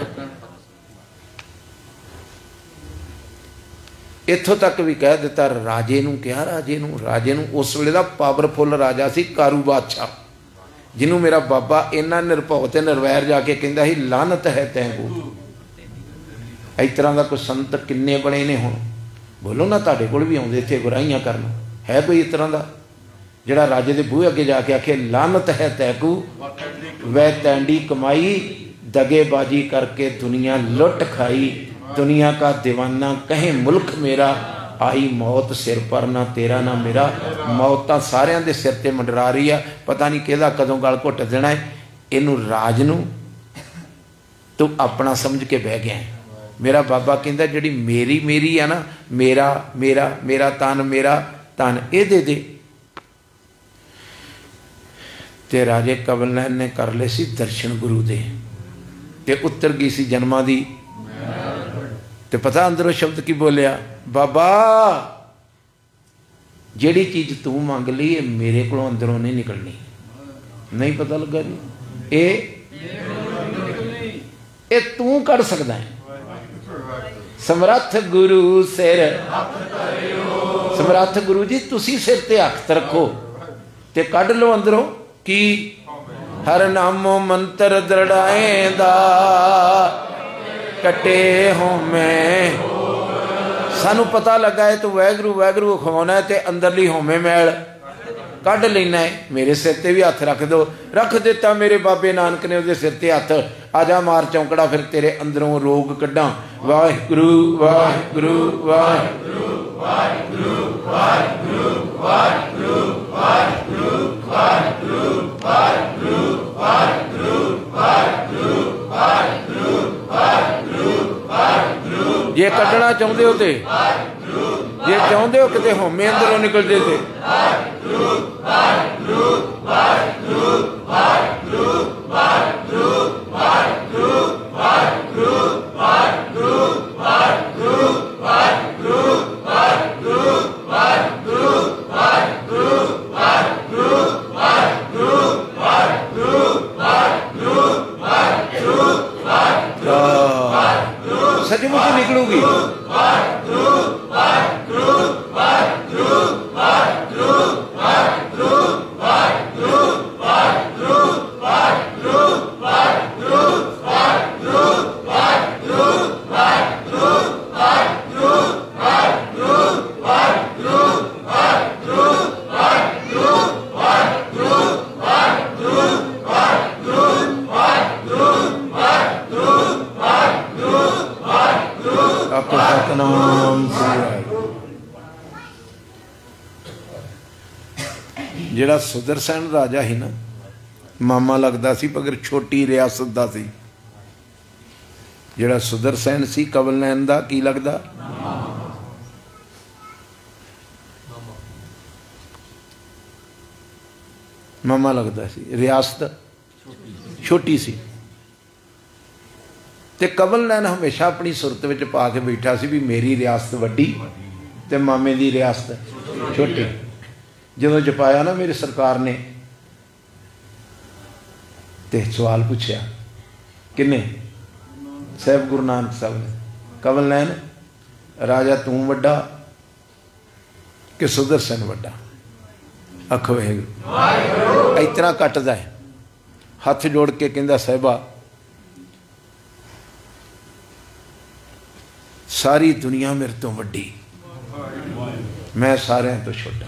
Speaker 1: इत्थों तक भी कह दिता राजे नूं, क्या राजे नूं? राजे नूं उस वेले दा पावरफुल राजा सी कारू बादशाह, जिन्हों मेरा बाबा इन्ना निरभव ते निर्वैर जाके कहंदा ही लानत है तैनूं। इस तरह का कोई संत किन्ने बने ने हुण? बोलो ना, तुहाडे कोल भी आउंदे इत्थे बुराइयां करन, है कोई इस तरह का जिहड़ा राजे दे बूहे अगे जाके आखे लानत है तैकू, वै तैंडी कमाई दगेबाजी करके दुनिया लुट खाई। दुनिया का दीवाना कहे मुल्क मेरा, आई मौत सिर पर ना तेरा ना मेरा। मौत तो सारियां दे सिर ते मंडरा रही है, पता नहीं किहदा कदों गल घुट देना है। इनू राज नूं तू अपना समझ के बह गया है। मेरा बाबा कहता जिहड़ी मेरी मेरी है ना, मेरा मेरा मेरा तन मेरा तन ये दे दे। ते राजे कंवल नैन ने कर ले सी दर्शन गुरु दे, ते उतर गई सी जन्मां दी। ते पता अंदरों शब्द की बोलिया, बाबा जिहड़ी चीज़ तू मंग ली ये मेरे को अंदरों नहीं निकलनी। नहीं पता लगा जी? ये ये तू कर सकता है। समर्थ गुरु सिर, समर्थ गुरु जी तुसी सिर ते हथ रखो ते कढ़ लो अंदरों की हर नामो मंत्र दृढ़ाएंदा कटे हो मैं। सानू पता लगा है तो वैगरू वैगरू खवाना है ते अंदरली होमे मैल कढ़ लेना है। मेरे सिर ते भी हथ रख दो। रख दिता मेरे बाबे नानक ने उसके सिर ते हथ। आजा मार चौंकड़ा फिर तेरे अंदरों रोग कड्डा। वाहिगुरू वाहिगुरू वाहिगुरू वाहिगुरू वाहिगुरू वाहिगुरू वाहिगुरू वाहिगुरू जे कढ़ना चाहते हो तो जे चाहते हो कि होमे अंदरों निकलते थे सचमुच निकलूगी। ਜਿਹੜਾ ਸੁਦਰਸ਼ਨ राजा ही ना मामा लगता सी मगर छोटी रियासत का सी। ਜਿਹੜਾ ਸੁਦਰਸ਼ਨ सी कवल नैन का की लगता मामा लगता सी। रियासत छोटी सी ते कवल नैन हमेशा अपनी सुरत में पा के बैठा सी भी मेरी रियासत वड्डी ते मामे की रियासत छोटी। जो जपाया ना मेरी सरकार ने ते सवाल पूछया किन्ने साहब गुरु नानक साहब ने कवल नैन राजा तू वड्डा कि सुदर्शन वड्डा। आखो वाहिगुरू इतना कटदा है हथ जोड़ के कहंदा साहिबा सारी दुनिया मेरे तो वड्डी मैं सारे तो छोटा।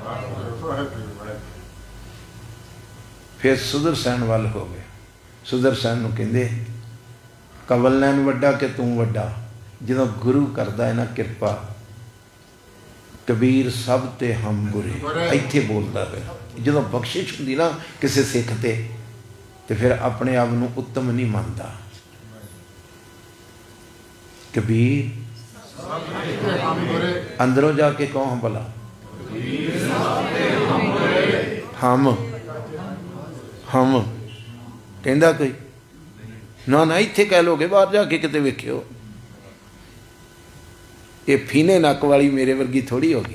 Speaker 1: फिर सुदर्शन वाल हो गया। सुदर्शन नूं कहंदे कवल नैन वड्डा कि तू वड्डा। जो गुरु करदा है ना किरपा कबीर सब ते हम बुरे इत्थे बोलदा है। जो बख्शिश हुंदी ना किसी सिख ते ते फिर अपने आप नूं उत्तम नहीं मानता। कबीर अंदरों जाके कौन भला हम हम कहंदा कोई ना ना इत्थे कह लोगे बाहर जाके किते वेखियो। ये फीने नक वाली मेरे वर्गी थोड़ी होगी।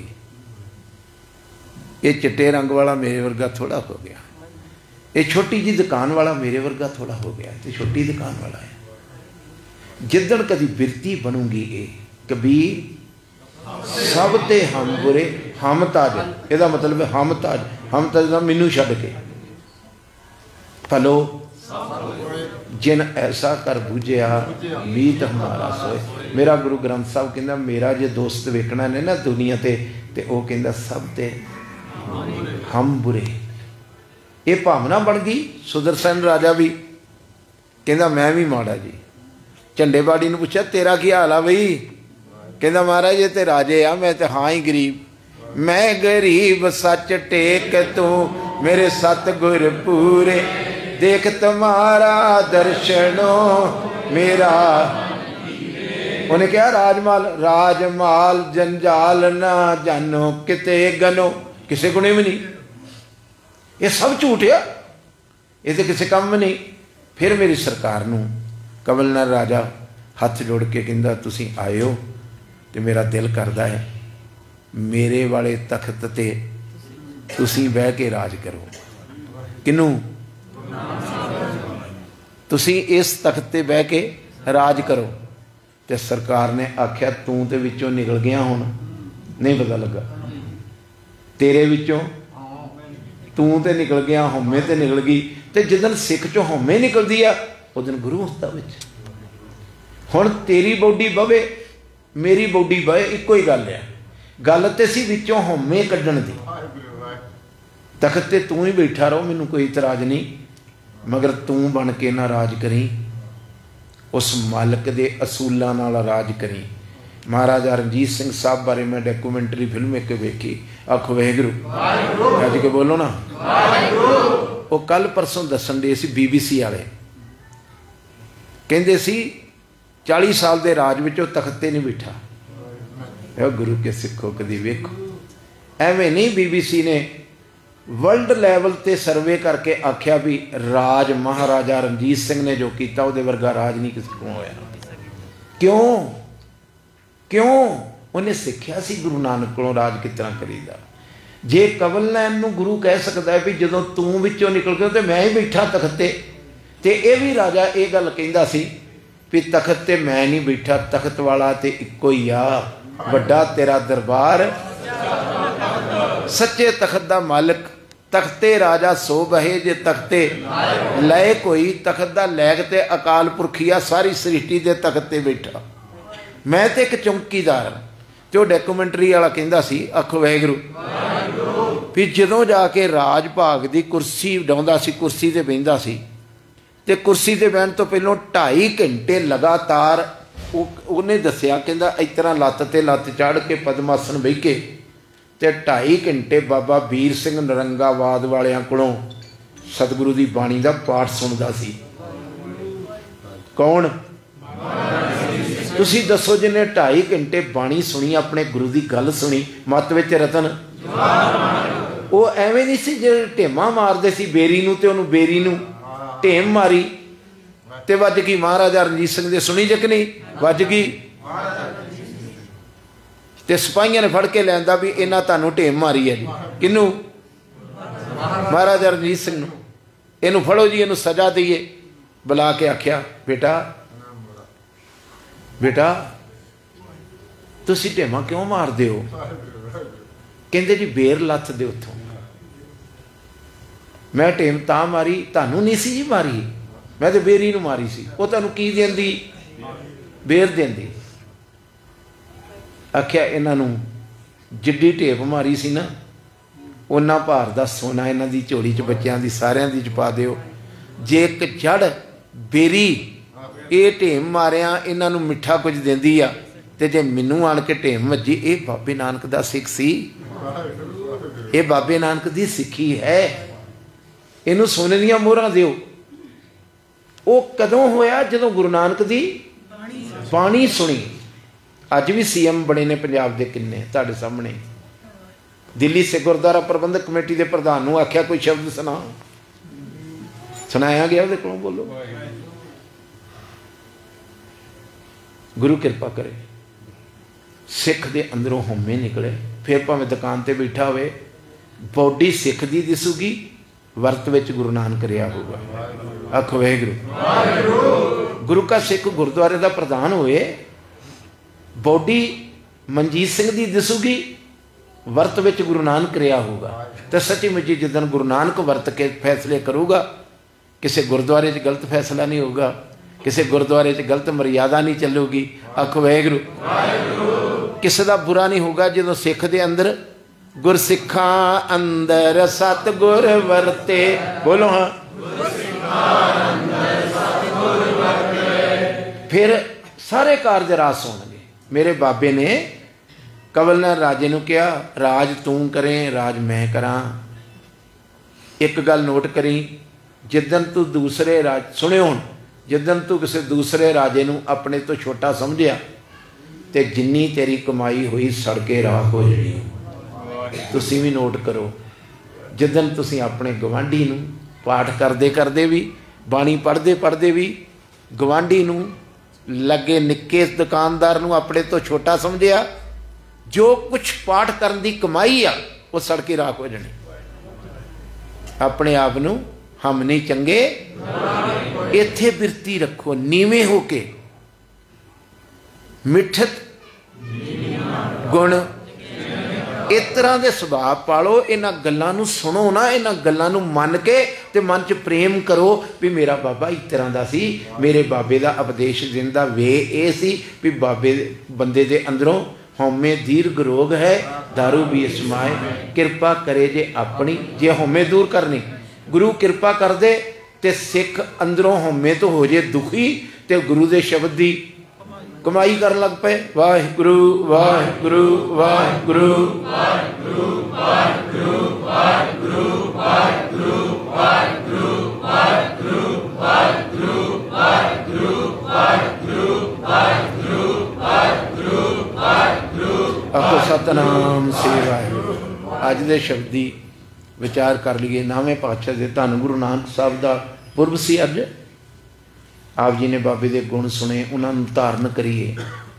Speaker 1: ये चिट्टे रंग वाला मेरे वर्गा थोड़ा हो गया। ये छोटी जी दुकान वाला मेरे वर्गा थोड़ा हो गया। तो छोटी दुकान वाला है। जिदन कभी बिरती बनूंगी ये कबीर सब ते हम बुरे हम ताज। यदा मतलब है हम ताज। हम ताज का मैनू छड्ड के फलो जिन ऐसा कर बूझिया मीत हमारा सोए। मेरा गुरु ग्रंथ साहब कहना मेरा जो दोस्त वेखना ने ना दुनिया ते ते वो कहता सब ते हम बुरे। ये भावना बन गई। सुदर्शन राजा भी कहता मैं भी माड़ा जी। झंडे बाड़ी ने पूछा तेरा की हाल आ बई। कहता महाराज ये तो राजे आ मैं तो हाँ ही गरीब। मैं गरीब सच टेक तू मेरे सतगुर पूरे देख तुम्हारा दर्शनो मेरा। उन्हें क्या राजमाल राजमाल जंजाल ना जानो किते गनो किसे गुणे भी नहीं। ये सब झूठ है। ये तो किसी काम में नहीं। फिर मेरी सरकार नूं कवल नैन राजा हथ जोड़ के कहंदा तुसीं आए हो तो मेरा दिल करदा है मेरे वाले तख्त ते तुसीं बह के राज करो। किनू तुसीं इस तख्त ते बह के राज करो। तो सरकार ने आख्या तू तो विचों निकल गया हुण नहीं पता लगा। तेरे विचों तू तो निकल गया होमे तो निकल गई। तो जिदन सिख चो होमे निकलती है उस दिन गुरु उसदा विच। हुण तेरी बॉडी बवे मेरी बॉडी बहे इको ही गल है। गल तो सी विचों होमे कड्ढण दी। तख्त ते तू ही बैठा रहो मैनू कोई इतराज नहीं मगर तू बन के ना राज करी। उस मालक दे असूलों नाल राज करी। महाराजा रणजीत सिंह साहब बारे मैं डॉक्यूमेंटरी फिल्म एक वेखी। आखो वाहिगुरू अज के बोलो ना। वो कल परसों दसन दे सी बीबीसी वाले कहते सी चाली साल के राज में तख्ते नहीं बैठा। गुरु के सिखो कदी वेखो एवें नहीं। बीबीसी ने वर्ल्ड लैवल ते सर्वे करके आख्या भी राज महाराजा रणजीत सिंह ने जो किया वो वर्गा राज नहीं किसी को होया। क्यों क्यों उन्हें सीखिया सी गुरु नानक को राज किस तरह करीदा। जे कवल नैन नूं गुरु कह सकता है भी जदों तूं विचों निकल गया तो मैं ही बैठा तख्ते ते ये भी राजा ये गल कहंदा सी भी तख्त ते मैं नहीं बैठा, तख्त वाला ते इक्को ही आ, वड्डा तेरा दरबार सच्चे तख्त दा मालिक। तख्ते राजा सो बहे जे तख्ते लए कोई, तख्त दा लैग ते अकाल पुरखिया सारी सृष्टि दे तख्त ते बैठा। मैं तो एक चौकीदार। जो डॉक्यूमेंटरी वाला कहंदा सी आखो वाहिगुरू भी जदों जाके राज भाग की कुर्सी डाउंदा सी, कुर्सी ते बहिंदा सी ते कुर्सी ते बहन तो पहलों ढाई घंटे लगातार उन्हें दसिया कहंदा इस तरह लत्त ते लत्त चढ़ के पद्मासन बह के ते ढाई घंटे बाबा वीर सिंह नरंगाबाद वालियां कोलों सतगुरु की बाणी का पाठ सुनदा सी। कौन? तुसी दसो जिन्हें ढाई घंटे बाणी सुनी, अपने गुरु की गल सुनी, मत विच रतन वो एवें नहीं सी जो ढेमा मारते सी बेरी नूं ते उहनूं बेरी नूं ढेम मारी ते वज गई। महाराजा रणजीत सिंह दे सुनी जक नहीं वज गई ते सिपाहियां ने फड़ के लियांदा भी इन्हां तुहानूं ढेम मारी है जी। किनू? महाराजा रणजीत सिंह नूं। इहनूं फड़ो जी, इहनूं सजा दईए। बुला के आख्या बेटा बेटा तुसी ढेमा क्यों मारदे हो? कहंदे जी बेर लथ दे उत्थों। मैं ढेम तां मारी, तुहानूं नहीं सी जी मारी, मैं तो बेरी नूं मारी सी। वो तुहानूं की देंदी? बेर देंदी। आख्या इन्हां नूं जिड्डी ढेप मारी सी ना उन्ना भार दा सोना इन्हां दी झोली च बच्चों की सारियां दी च पा दिओ। जे एक जड़ बेरी ये ढेम मारिया इन्हां नूं मिठा कुछ देंदी आ ते जे मैनूं आण के ढेम वजी, ये बाबे नानक दा सिख सी, ये बाबे नानक दी सिक्खी है, इनू सोने दियां मोहरां दिओ। वो कदों होया? जदों गुरु नानक दी बाणी सुनी। अज भी सी एम बने ने पंजाब दे किन्ने तुहाडे सामने। दिल्ली से गुरुद्वारा प्रबंधक कमेटी के प्रधान नूं आख्या कोई शब्द सुना, सुनाया गया? उहदे कोलों बोलो। गुरु कृपा करे सिख दे अंदरों होमे निकले। फिर भावें दुकान ते बैठा होवे, बॉडी सिख दी दिसूगी, वर्त विच गुरु नानक रिया होगा। आखो वाहिगुरू। गुरु का सिख गुरुद्वारे का प्रधान होए, बॉडी मनजीत सिंह दी दिसूगी, वर्त विच गुरु नानक रिया होगा। तो सच्ची मुची जिदन गुरु नानक वर्त के फैसले करूगा, किसी गुरुद्वारे च गलत फैसला नहीं होगा, किसी गुरुद्वारे च गलत मर्यादा नहीं चलूगी। आखो वाहिगुरू। किसी का बुरा नहीं होगा जो सिख दे अंदर गुरसिखा अंदर सतगुर वरते। बोलो हाँ। फिर सारे कारज रास होंगे। मेरे बाबे ने कवलना राजे नूं कहा राज तू करें राज मैं करा। एक गल नोट करी, जिदन तू दूसरे राज सुने हुण, जिदन तू किसी दूसरे राजे नूं अपने तो छोटा समझिया ते जिन्नी तेरी कमाई हुई सड़के राख हो जानी। तुसीं भी नोट करो, जिदन तुसीं अपने गवांढी नूं पाठ करते करते भी, बाणी पढ़ते पढ़ते भी गवांढी नूं लगे निक्के दुकानदार नूं अपने तो छोटा समझिया, जो कुछ पाठ करन दी कमाई आ वो सड़के राख हो जानी। अपने आप नूं हम नहीं चंगे इत्थे बिरती रखो, नीवें होके मिठत गुण इस तरह के सुभाव पालो। इन्हां गल्लां नूं सुनो ना, इन्हां गल्लां नूं मन के ते मन च प्रेम करो भी मेरा बाबा इस तरह का सी, मेरे बाबे का उपदेश देण दा वे ये सी भी बाबे बंदे दे अंदरों हौमे दीर्घ रोग है दारू भी इसमाए, कृपा करे जे अपनी। जे हौमे दूर करनी गुरु कृपा कर दे ते सिख अंदरों हौमे तो हो जे दुखी ते गुरु दे शब्द दी कमाई कर लग पे। वाहिगुरू वाहिगुरू वाहिगुरू वाहिगुरू वाहिगुरू वाहिगुरू वाहिगुरू वाहिगुरू। आखो सतनाम श्री वाहिगुरू। अज दे शब्दी विचार कर लीए। नवें पातशाह दे धन गुरु नानक साहब का पुरब सी अज। आप जी ने बाबे दे गुण सुने, उन्होंने धारण करिए।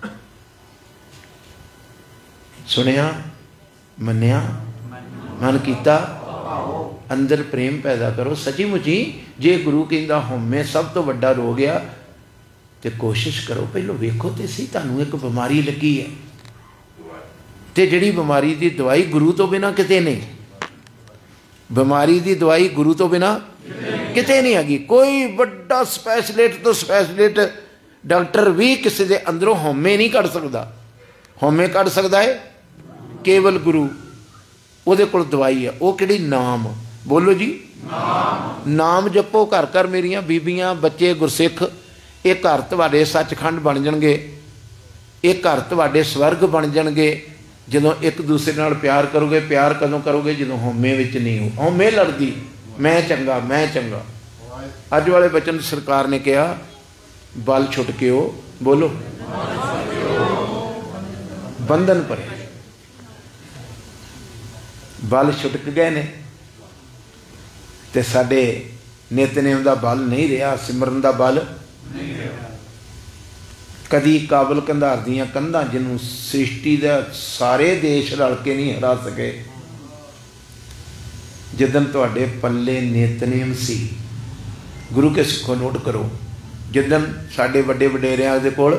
Speaker 1: सुनिया, मन्निया, मन कीता, अंदर प्रेम पैदा करो। सची मुची जे गुरु कहता होमे सब तो वड्डा रोग आ, तो कोशिश करो पहलो वेखो तो सी तुहानूं एक बीमारी लगी है, तो जिहड़ी बीमारी की दवाई गुरु तो बिना किते नहीं। बीमारी की दवाई गुरु तो बिना किते नहीं हैगी। कोई बड़ा स्पैशलिस्ट तो स्पैशलिस्ट डॉक्टर भी किसी के अंदरों होमे नहीं कढ़ सकता। होमे कढ़ सकता है केवल गुरु। उहदे कोल दवाई है, वो किहड़ी? नाम। बोलो जी, नाम। नाम जपो। घर घर मेरियां बीबियां बच्चे गुरसिख, ये घर तुहाडे सचखंड बन जाणगे, ये घर तुहाडे स्वर्ग बन जाणगे जदों एक दूसरे नाल प्यार करोगे। प्यार कदों करोगे? जदों होमे विच नहीं हो। होमे लड़दी मैं चंगा मैं चंगा। अज वाले बचन सरकार ने कहा बल छुट के हो। बोलो, बंधन परे बल छुटक गए ने, ते साडे नितनेम दा बल नहीं रहा, सिमरन दा बल नहीं रहा। कदी काबल कंधार दियां कंधां जिन्हों सृष्टि दा सारे देश रल के नहीं हरा सके, जिदन तुहाडे पल्ले नितनेम सी। गुरु के सिखो नोट करो, जिदन साडे वड्डे वडेरियां दे कोल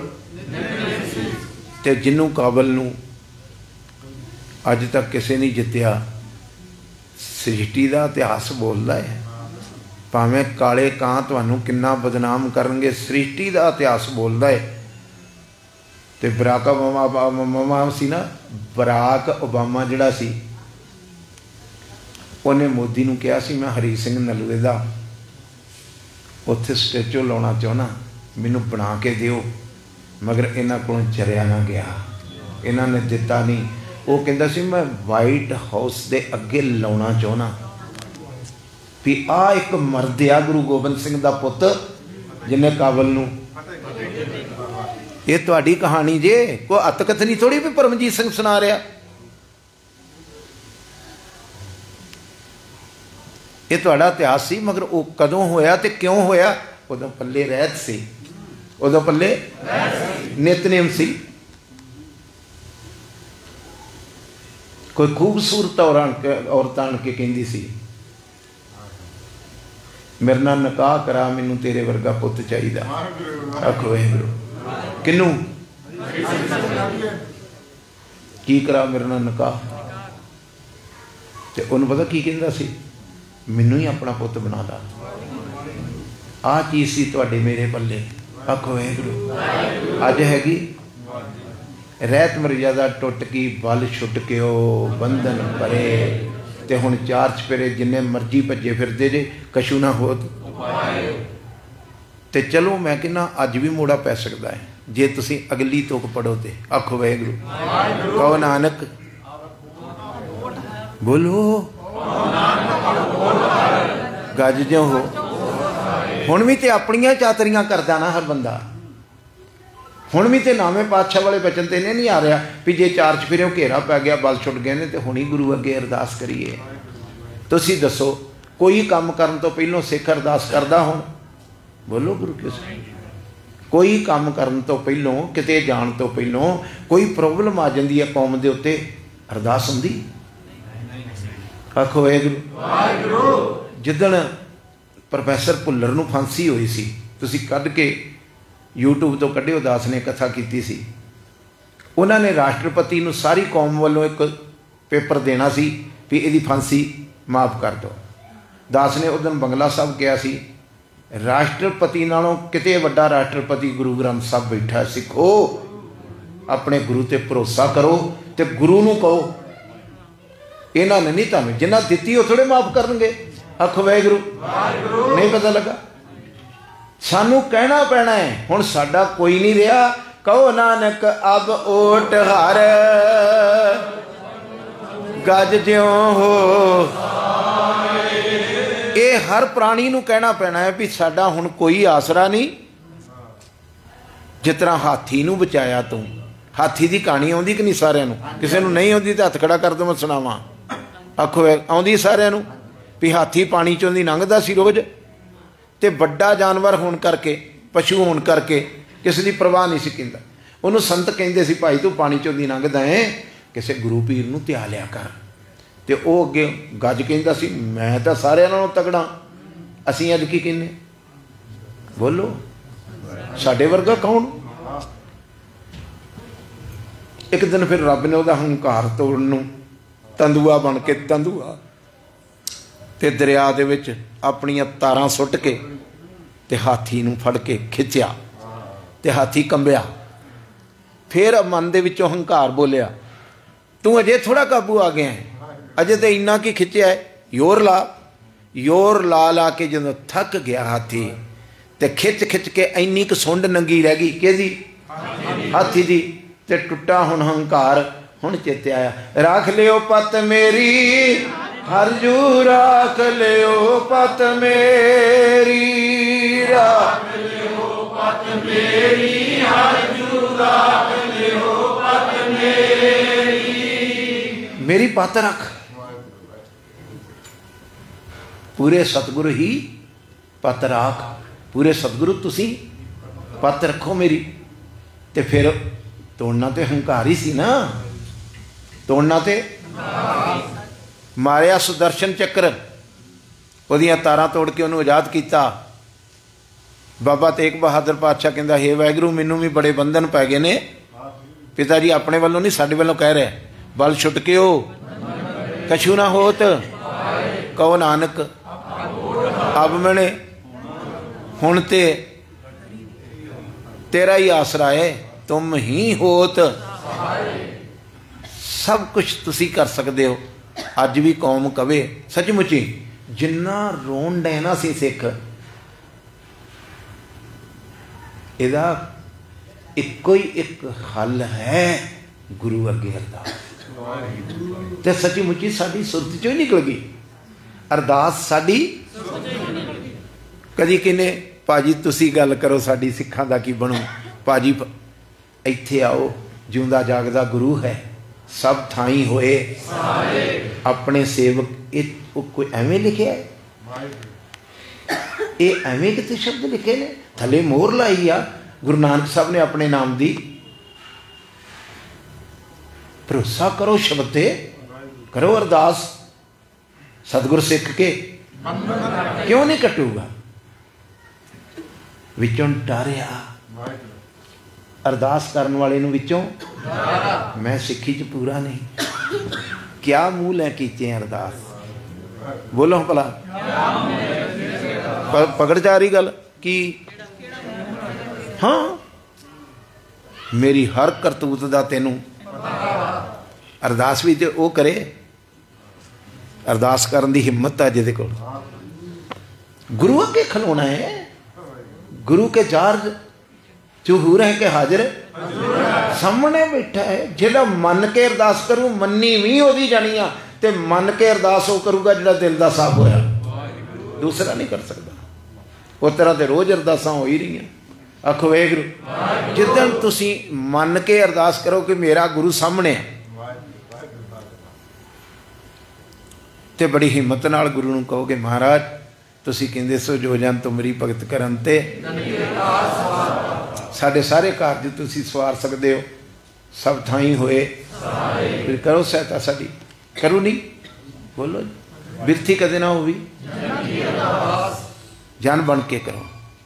Speaker 1: ते जिन्हों काबल नूं अज तक किसी नहीं जित्या। सृष्टि का इतिहास बोलता है, भावें काले कां तुहानूं किन्ना बदनाम करनगे, सृष्टि का इतिहास बोलता है। तो बराक ओबामा सी ना, बराक ओबामा जिहड़ा सी, उन्हें मोदी नूं कहा सी मैं हरी सिंह नलवे दा उत्थे स्टैचू लाउणा चाहुंदा, मैनूं बना के दिओ। मगर इन्हां कोलों चरिया ना गया, इन्हां ने दिता नहीं। वो कहता सी मैं वाइट हाउस के अगे लाउणा चाहुंदा भी आ एक मर्द आ गुरु गोबिंद सिंह दा पुत जिन्हें काबल नूं। ये तुहाडी कहानी जे, कोई अतकथनी थोड़ी भी परमजीत सिंह सुना रहा। ये तुहाडा इतिहास सी, मगर वो कदों होया ते क्यों होया? उदों पल्ले रहत सी, उदों पल्ले नितनेम सी। कोई खूबसूरत औरत आन के कहती सी मेरे नाल निकाह करा, मैनू तेरे वर्गा पुत चाहिदा। आखो वाहिगुरू, किनू की करा मेरे नाल निकाह? ते उन्हें पता की कहंदा सी, मैनू ही अपना पुत बना ला। आ चीज़ सी तुहाडे मेरे पल्ले। आखो वाहिगुरू, अज हैगी रहत मर्यादा टुट गई, बल छुट के हो, बंधन परे। ते हुण चार चफेरे जिन्ने मर्जी भज्जे फिरदे जे, कछू ना हो। ते चलो मैं कहना अज भी मोड़ा पै सकता है जे तुसी अगली तुक पढ़ो। तो आखो वाहिगुरू, कहो नानक बोलो, गज ज्यों हो। हुण भी तो अपनियां चातरियां करदा ना हर बंदा। हुण भी तो नावें पातशाह वाले बचन तो इन्हें नहीं आ रहा भी जे चार चफेरों घेरा पै गया, बल छुट गए ने, तो हुण ही गुरु अगे अरदास करिए। तुसी दसो कोई काम करन तो पहलों सिख अरदास करदा हुण? बोलो गुरु किस कोई काम करन तो पहलों, किते जाण तो पहलों कोई प्रॉब्लम आ जाती है कौम के उत्ते, अरदास हुंदी? आखो वाहिगुरू। जिदन प्रोफैसर भुल्लर नूं फांसी हुई सी, तुसी कढ के यूट्यूब तो कढ़ियो, दास ने कथा की सी। उन्होंने राष्ट्रपति नूं सारी कौम वालों एक पेपर देना सी भी इहदी फांसी माफ़ कर दो। दास ने उस दिन बंगला साहब कहा सी, राष्ट्रपति नालों किते वड्डा राष्ट्रपति गुरु ग्रंथ साहब बैठा। सिखो अपने गुरु ते भरोसा करो, तो गुरु नूं कहो इन्हां ने नहीं तुहानूं जिन्हां दित्ती वो थोड़े माफ़ करनगे। आखो वाहिगुरू, नहीं पता लगा? सानू कहना पैना है। हुण साडा कोई नहीं रहा। कहो नानक अब ओट हर गज ज्यों हो। ये हर प्राणी नूं कहना पैना है भी साडा हुण कोई आसरा नहीं। जिस तरह हाथी नूं बचाया तू, हाथी की कहानी आउंदी कि नहीं सारिਆਂ ਨੂੰ? ਕਿਸੇ ਨੂੰ नहीं आउंदी तो हथ खड़ा कर दो, मैं सुनावां। आखो आउंदी सारिਆਂ ਨੂੰ भी हाथी पानी चों दी लंघदा सी रोज़, ते बड़ा जानवर होने करके, पशु होने करके किसी की परवाह नहीं सी कींदा। उन्होंने संत कहते सी भाई तू पानी चों दी लंघदा है, किसी गुरु पीर नूं ध्या लिया कर। तो वह अगे गज कहता सी मैं तो सारिਆਂ नालों तगड़ा, असीं अज की कहने बोलो साडे वर्गा कौन। एक दिन फिर रब ने वह हंकार तोड़न नूं तंदुआ बन के तंदुआ ते दरिया दे विच अपनियां तारां सुट के ते हाथी नूं फड़ के खिंचिया ते हाथी कंबिया। फिर मन दे विचों हंकार बोलिया तू अजे थोड़ा काबू आ गया है, अजे तो इन्ना की खिंचिया है, योर ला। योर ला ला के जदों थक गया हाथी ते खिच खिच के इन्नी क सुंड नंगी रह गई कि हाथी दी, ते टुटा हुण हंकार। हुण चेते आया राख लियो पत मेरी हरजू, राख लियो पत मेरी, राख लियो पत मेरी हरजू, राख लियो पत मेरी, मेरी पत रख। पूरे सतगुरु ही पत राख, पूरे सतगुरु तुसी पत रखो मेरी। ते फिर तोड़ना तो हंकार ही सी ना, तोड़ना तो मारिया सुदर्शन चक्र, उहदियां तारां तोड़ के उन्होंने आज़ाद किया। बाबा तेग बहादुर पातशाह कहता हे वाहिगुरू मैनू भी बड़े बंधन पै गए ने, पिता जी अपने वालों नहीं साडे वालों कह रहे, बल छुट के हो कछु ना होत, कहो नानक अब मैंने हुण ते तेरा ही आसरा है, तुम ही होत, सब कुछ तुसी कर सकते हो। अज भी कौम कवे सचमुची जिन्ना रोन डे ना सी सिख, इहदा इक्को ही एक हल है गुरु अगे अरदास। ते सचमुची साडी सुरत चों ही निकल गई अरदास साडी। कदी किने भाजी तुसी गल करो साडी सिखां दा की बनू, भाजी इत्थे आओ जिउंदा जागदा गुरु है, सब थाई होए अपने सेवक। ये कोई एवें लिखिया है, ये एवें कितने शब्द लिखे ने, थले मोहर लाई आ गुरु नानक साहब ने अपने नाम दी। भरोसा करो शब्द ते, करो अरदास, सतगुर सिख के क्यों नहीं कटूगा। विचों टारिया अरदास करने वाले नूं विचों, मैं सिक्खी च पूरा नहीं, क्या मूल है कीते अरदास, बोलो भला पकड़ जा रही गल की। हाँ मेरी हर करतूत दा तेनू अरदास भी तो वो करे, अरदास करन दी हिम्मत है जिहदे कोल। गुरु अगे खलोना है, गुरु के चार्ज चूहूर है के हाजिर सामने बैठा है। जिहड़ा मन के अरदास करू मन्नी भी ओदी जानी आ, ते मन के अरदास वो करूगा जिहड़ा दिल दा साफ होया, दूसरा नहीं कर सकता। उस तरह तो रोज़ अरदासां हो ही रही। आखो वाहिगुरू जिदन तुसी मन के अरदास करो कि मेरा गुरु सामने है, ते बड़ी हिम्मत नाल गुरु नूं कहोगे महाराज तुसी कहंदे सो जो जन तुमरी भगत करन ते साडे सारे कारज तुसी सवार सकदे हो, सब थाई होए, फिर करो सहायता साडी। करो नहीं बोलो बिरथी कदे ना होवी, जान बन के करो।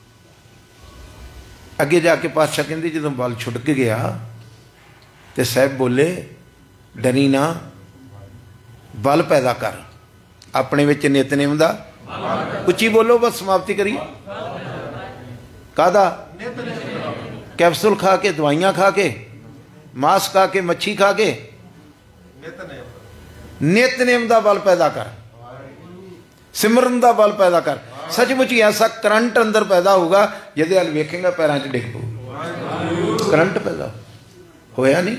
Speaker 1: अगे जाके पातशाह कहंदे जदों बल छुटक गया तो साहब बोले डरी ना, बल पैदा कर अपने विच नितनेम दा। उच्ची बोलो बस समाप्ति करिए। कादा कैप्सूल खा के, दवाइयां खा के, मांस खा के, मच्छी खा के, नितनेम दा बल पैदा कर, सिमरन दा बल पैदा कर। सचमुच ही ऐसा करंट अंदर पैदा होगा जिहदे हल वेखेगा पैरों च डिग पऊ। करंट पैदा होया नहीं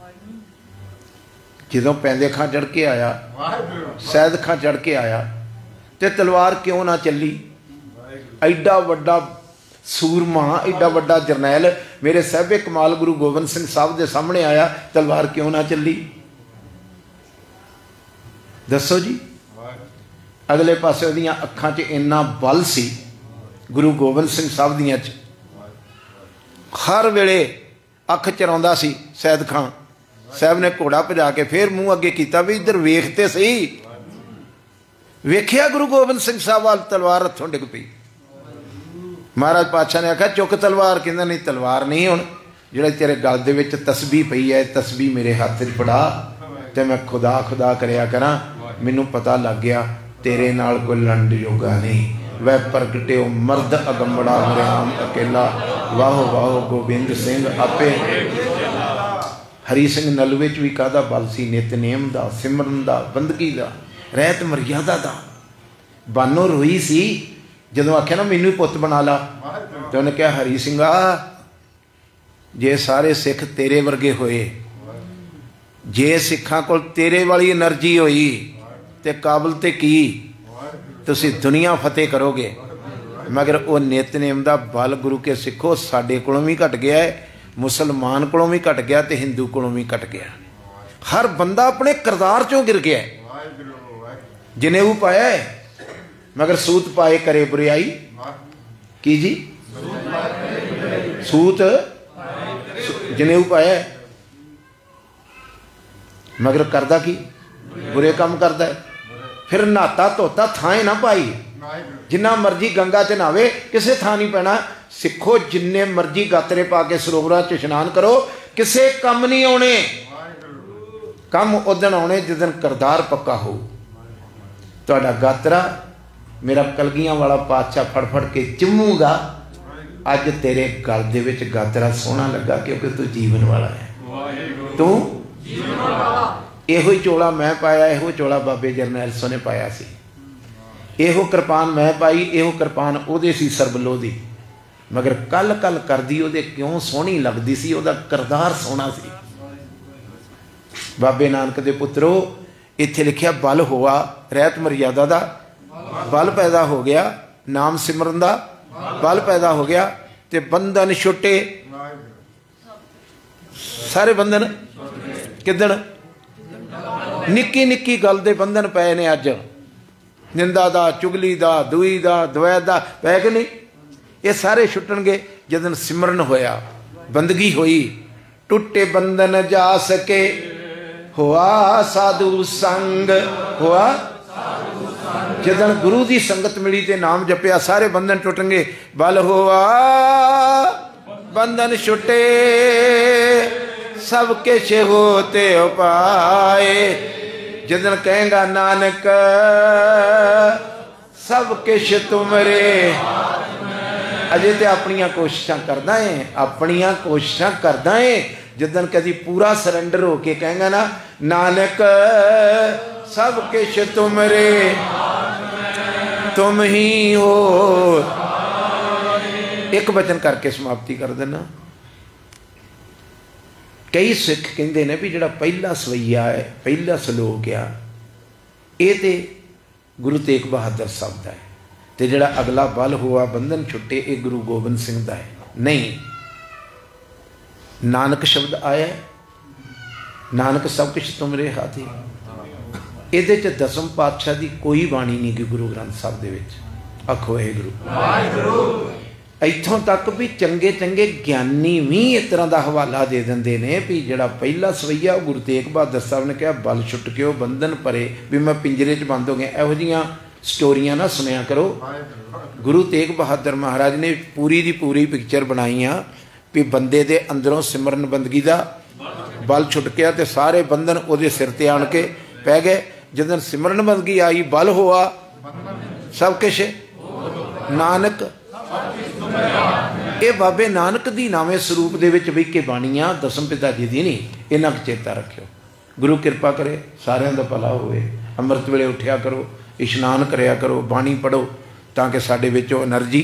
Speaker 1: जदों पैंदे खां चढ़ के आया, सैद खां चढ़ के आया, तो तलवार क्यों ना चली। एडा वड्डा सूरमा एडा वड्डा जरनैल मेरे साहबे कमाल गुरु गोबिंद सिंह साहब के सामने आया, तलवार क्यों ना चली? दसो जी। अगले पासे उहदियां अखां च इन्ना बल सी गुरु गोबिंद सिंह साहब दियां च, हर वेले अख चराउंदा सी सैयद खां साहब ने घोड़ा भजा के फिर मूँह अगे किया भी इधर वेखते सही। वेखिया गुरु गोबिंद सिंह साहब वाल तलवार हथों डिग पई। महाराज पातशाह ने आख्या चुक तलवार, कहंदा नहीं तलवार नहीं, हुण जिहड़ा तेरे गल दे विच तस्बीह पई है तस्बीह मेरे हत्थ च फड़ा ते मैं खुदा खुदा करया करां, मैनूं पता लग गया तेरे नाल कोई लंड योगा नहीं। वह प्रगटिओ मर्द अगंबड़ा हरियाम अकेला, वाहो वाहो गोबिंद सिंह आपे। हरी सिंह नलवे च भी काहदा बल सी? नितनेम दा, सिमरन दा, बंदगी दा, रहत मर्यादा दा। बानो रोई सी जदों आख्या ना मैनू पुत बना ला, तो उन्हें कहा हरी सिंघा जे सारे सिख तेरे वर्गे होए, जे सिखां कोल तेरे वाली एनर्जी होई ते काबल ते की तुसी दुनिया फतेह करोगे। मगर वो नितनेम दा बल गुरु के सिखो साडे कोलों भी घट गया है, मुसलमान कोलों भी घट गया ते हिंदू कोलों भी घट गया। हर बंदा अपने करदार चों गिर गया है। जनेऊ पाया है मगर सूत पाए करे बुराई की जी, सूत जनेऊ पाया है मगर करदा की बुरे काम करदा है। फिर नहाता धोता थां ना पाई, जिन्ना मर्जी गंगा च नहावे किसे थां नहीं पैना। सिखो जिन्ने मर्जी गातरे पा के सरोवरां च इशनान करो किसे कम नहीं आने। कम उदन आने जिदन करदार पक्का हो। तुहाडा गातरा मेरा कलगियां वाला पातशाह फड़ फड़ के चिमूगा, अज तेरे गल दे विच गातरा सोहना लगा क्योंकि तू जीवन वाला है। तू इहो चोला मैं पाया, इहो चोला बाबे जरनैल सो ने पाया सी, इहो कृपान मैं पाई, इहो कृपान उहदे सी सरबलो दी। मगर कल कल करदी उहदे क्यों सोहनी लगदी सी? उहदा करदार सोहना सी। बाबे नानक दे पुत्रो इत्थे लिखिया बल होआ, रहत मर्यादा दा बल पैदा हो गया, नाम सिमरन दा बल पैदा हो गया, ते बंधन छुटे। सारे बंधन किदन? निक्की निक्की गल दे बंधन पए ने अज, निंदा दा, चुगली दा, दुई दा, द्वैत दा पै के नहीं? ये सारे छुटणगे जदन सिमरन होया, बंदगी हुई। टुटे बंधन जा सके हुआ साधु संग, हुआ जदन गुरु की संगत मिली ते नाम जपया सारे बंधन टुटणगे। बल हुआ बंधन छुटे सब किश होते उपाए। जदन कहेगा नानक सब किश तुमरे। अजे तो अपनिया कोशिशां करदा है, अपनिया कोशिशां करदा है। जदन कभी पूरा सरेंडर हो के कहेगा ना नानक सब किश तुमरे, तुम ही हो। एक वचन करके समाप्ति कर देना। कई सिख कहते हैं भी जिहड़ा पहला सवैया है, पहला सलोक आ, ये तो गुरु तेग बहादुर साहब का है, तो जिहड़ा अगला बल हुआ बंधन छुट्टे ये गुरु गोबिंद सिंह का है। नहीं, नानक शब्द आया, नानक सब कुछ तुमरे हाथी। ये दसम पातशाह की कोई बाणी नहीं कि गुरु ग्रंथ साहब दे विच। आखो है गुरु इत्थों तक भी चंगे चंगे ज्ञानी भी इस तरह का हवाला दे देंगे ने भी जिहड़ा पहला सवैया गुरु तेग बहादुर साहब ने कहा बल छुट के वो बंधन परे भी मैं पिंजरे च बंद हो गया। इहो जिहियां स्टोरियां ना सुनिया करो। गुरु तेग बहादुर महाराज ने पूरी दी पूरी पिक्चर बनाई आ भी बंदे दे अंदरों सिमरन बंदगी का बल छुट गया तो सारे बंधन उहदे सिर ते आण के पै गए। जदन सिमरन बंदगी आई बल हुआ सब किश नानक। ये बाबे नानक दी नावे स्वरूप दे विच भी के बाणियां दसम पिता जी दी नहीं, इन्हां चेता रखियो। गुरु कृपा करे सारिਆਂ ਦਾ भला होए। अमृत वेले उठिया करो, इशनान करया करो, बाणी पढ़ो ताकि साडे विच एनर्जी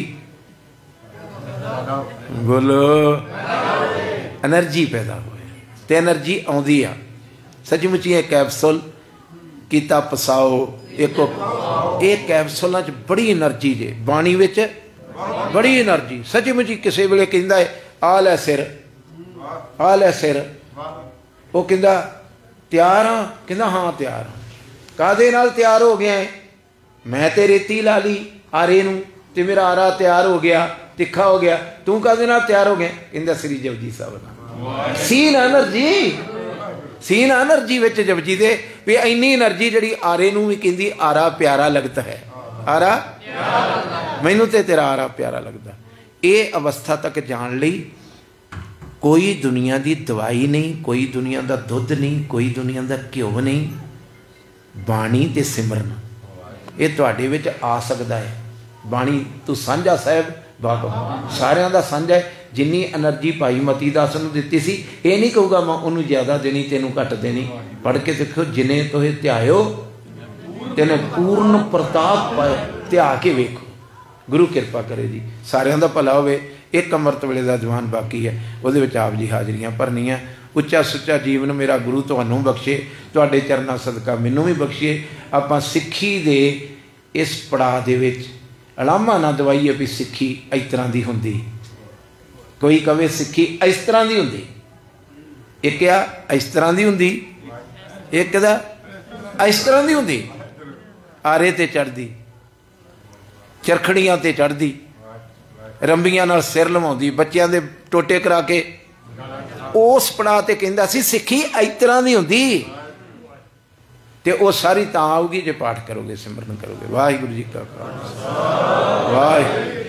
Speaker 1: बोलो एनर्जी पैदा होए। ते एनर्जी आउंदी आ सचमुच। ये कैप्सूल कीता पसाओ एक ये कैप्सूलों च बड़ी एनर्जी जे बाणी विच बड़ी एनर्जी सची मुची। किसी वेले कहता है आ लै सिर, आ लै सिर, वो कहता तैयार हाँ, कहता हाँ तैयार हाँ। कादे नाल तैयार हो गया है? मैं तो रेती ला ली आरे नूं ते मेरा आरा तैयार हो गया, तिखा हो गया। तू कादे नाल तैयार हो गया? कहता श्री जपजी साहब नाल। सीन एनर्जी, सीन एनर्जी विच जपजी दे भी इन्नी एनर्जी जिहड़ी आरे नूं भी कहंदी आरा प्यारा लगता है, आरा मैनू ते तेरा आरा प्यारा लगता। ये अवस्था तक जान लई कोई दुनिया की दवाई नहीं, कोई दुनिया का दुध नहीं, कोई दुनिया का घ्यो नहीं। बाणी ते सिमरन ये तुहाडे विच आ सकता है। बाणी तू सांझा साहब बाबा सारिਆਂ ਦਾ ਸਾਂਝਾ है। जिन्नी एनर्जी भाई मती दास नूं दित्ती सी, ये नहीं कहूगा मैं उन्होंने ज़्यादा देनी तेनों घट देनी। पढ़ के देखो जिन्हें तुहे ध्यायो तेने पूर्ण प्रताप पाए, ध्या के वेखो। गुरु कृपा करे जी, सारिਆਂ ਦਾ भला होवे। एक अमृत वेले का जवान बाकी है, उहदे विच आप जी हाजरियां भरनियां। उच्चा सुच्चा जीवन मेरा गुरु तुहानूं बख्शे, तुहाडे चरनां सदका मैनूं भी बख्शे। आपां सिੱਖੀ दे इस पड़ाव दे विच अलामा ना दवाईए भी सिੱਖੀ इस तरह की हुंदी। कोई कवे सिੱਖੀ इस तरह की हुंदी, एक आ इस तरह की हुंदी, एक दा इस तरह की हुंदी। आरे ते चढ़दी, चरखड़ियां ते चढ़दी, रंबियां नाल सिर लवाउंदी, बच्चों के टोटे करा के उस पड़ाव ते कहंदा सी सिੱਖੀ इस तरह की हुंदी। ते वो सारी तां आऊगी जे पाठ करोगे, सिमरन करोगे। वाहिगुरू जी का खालसा, वाहिगुरू।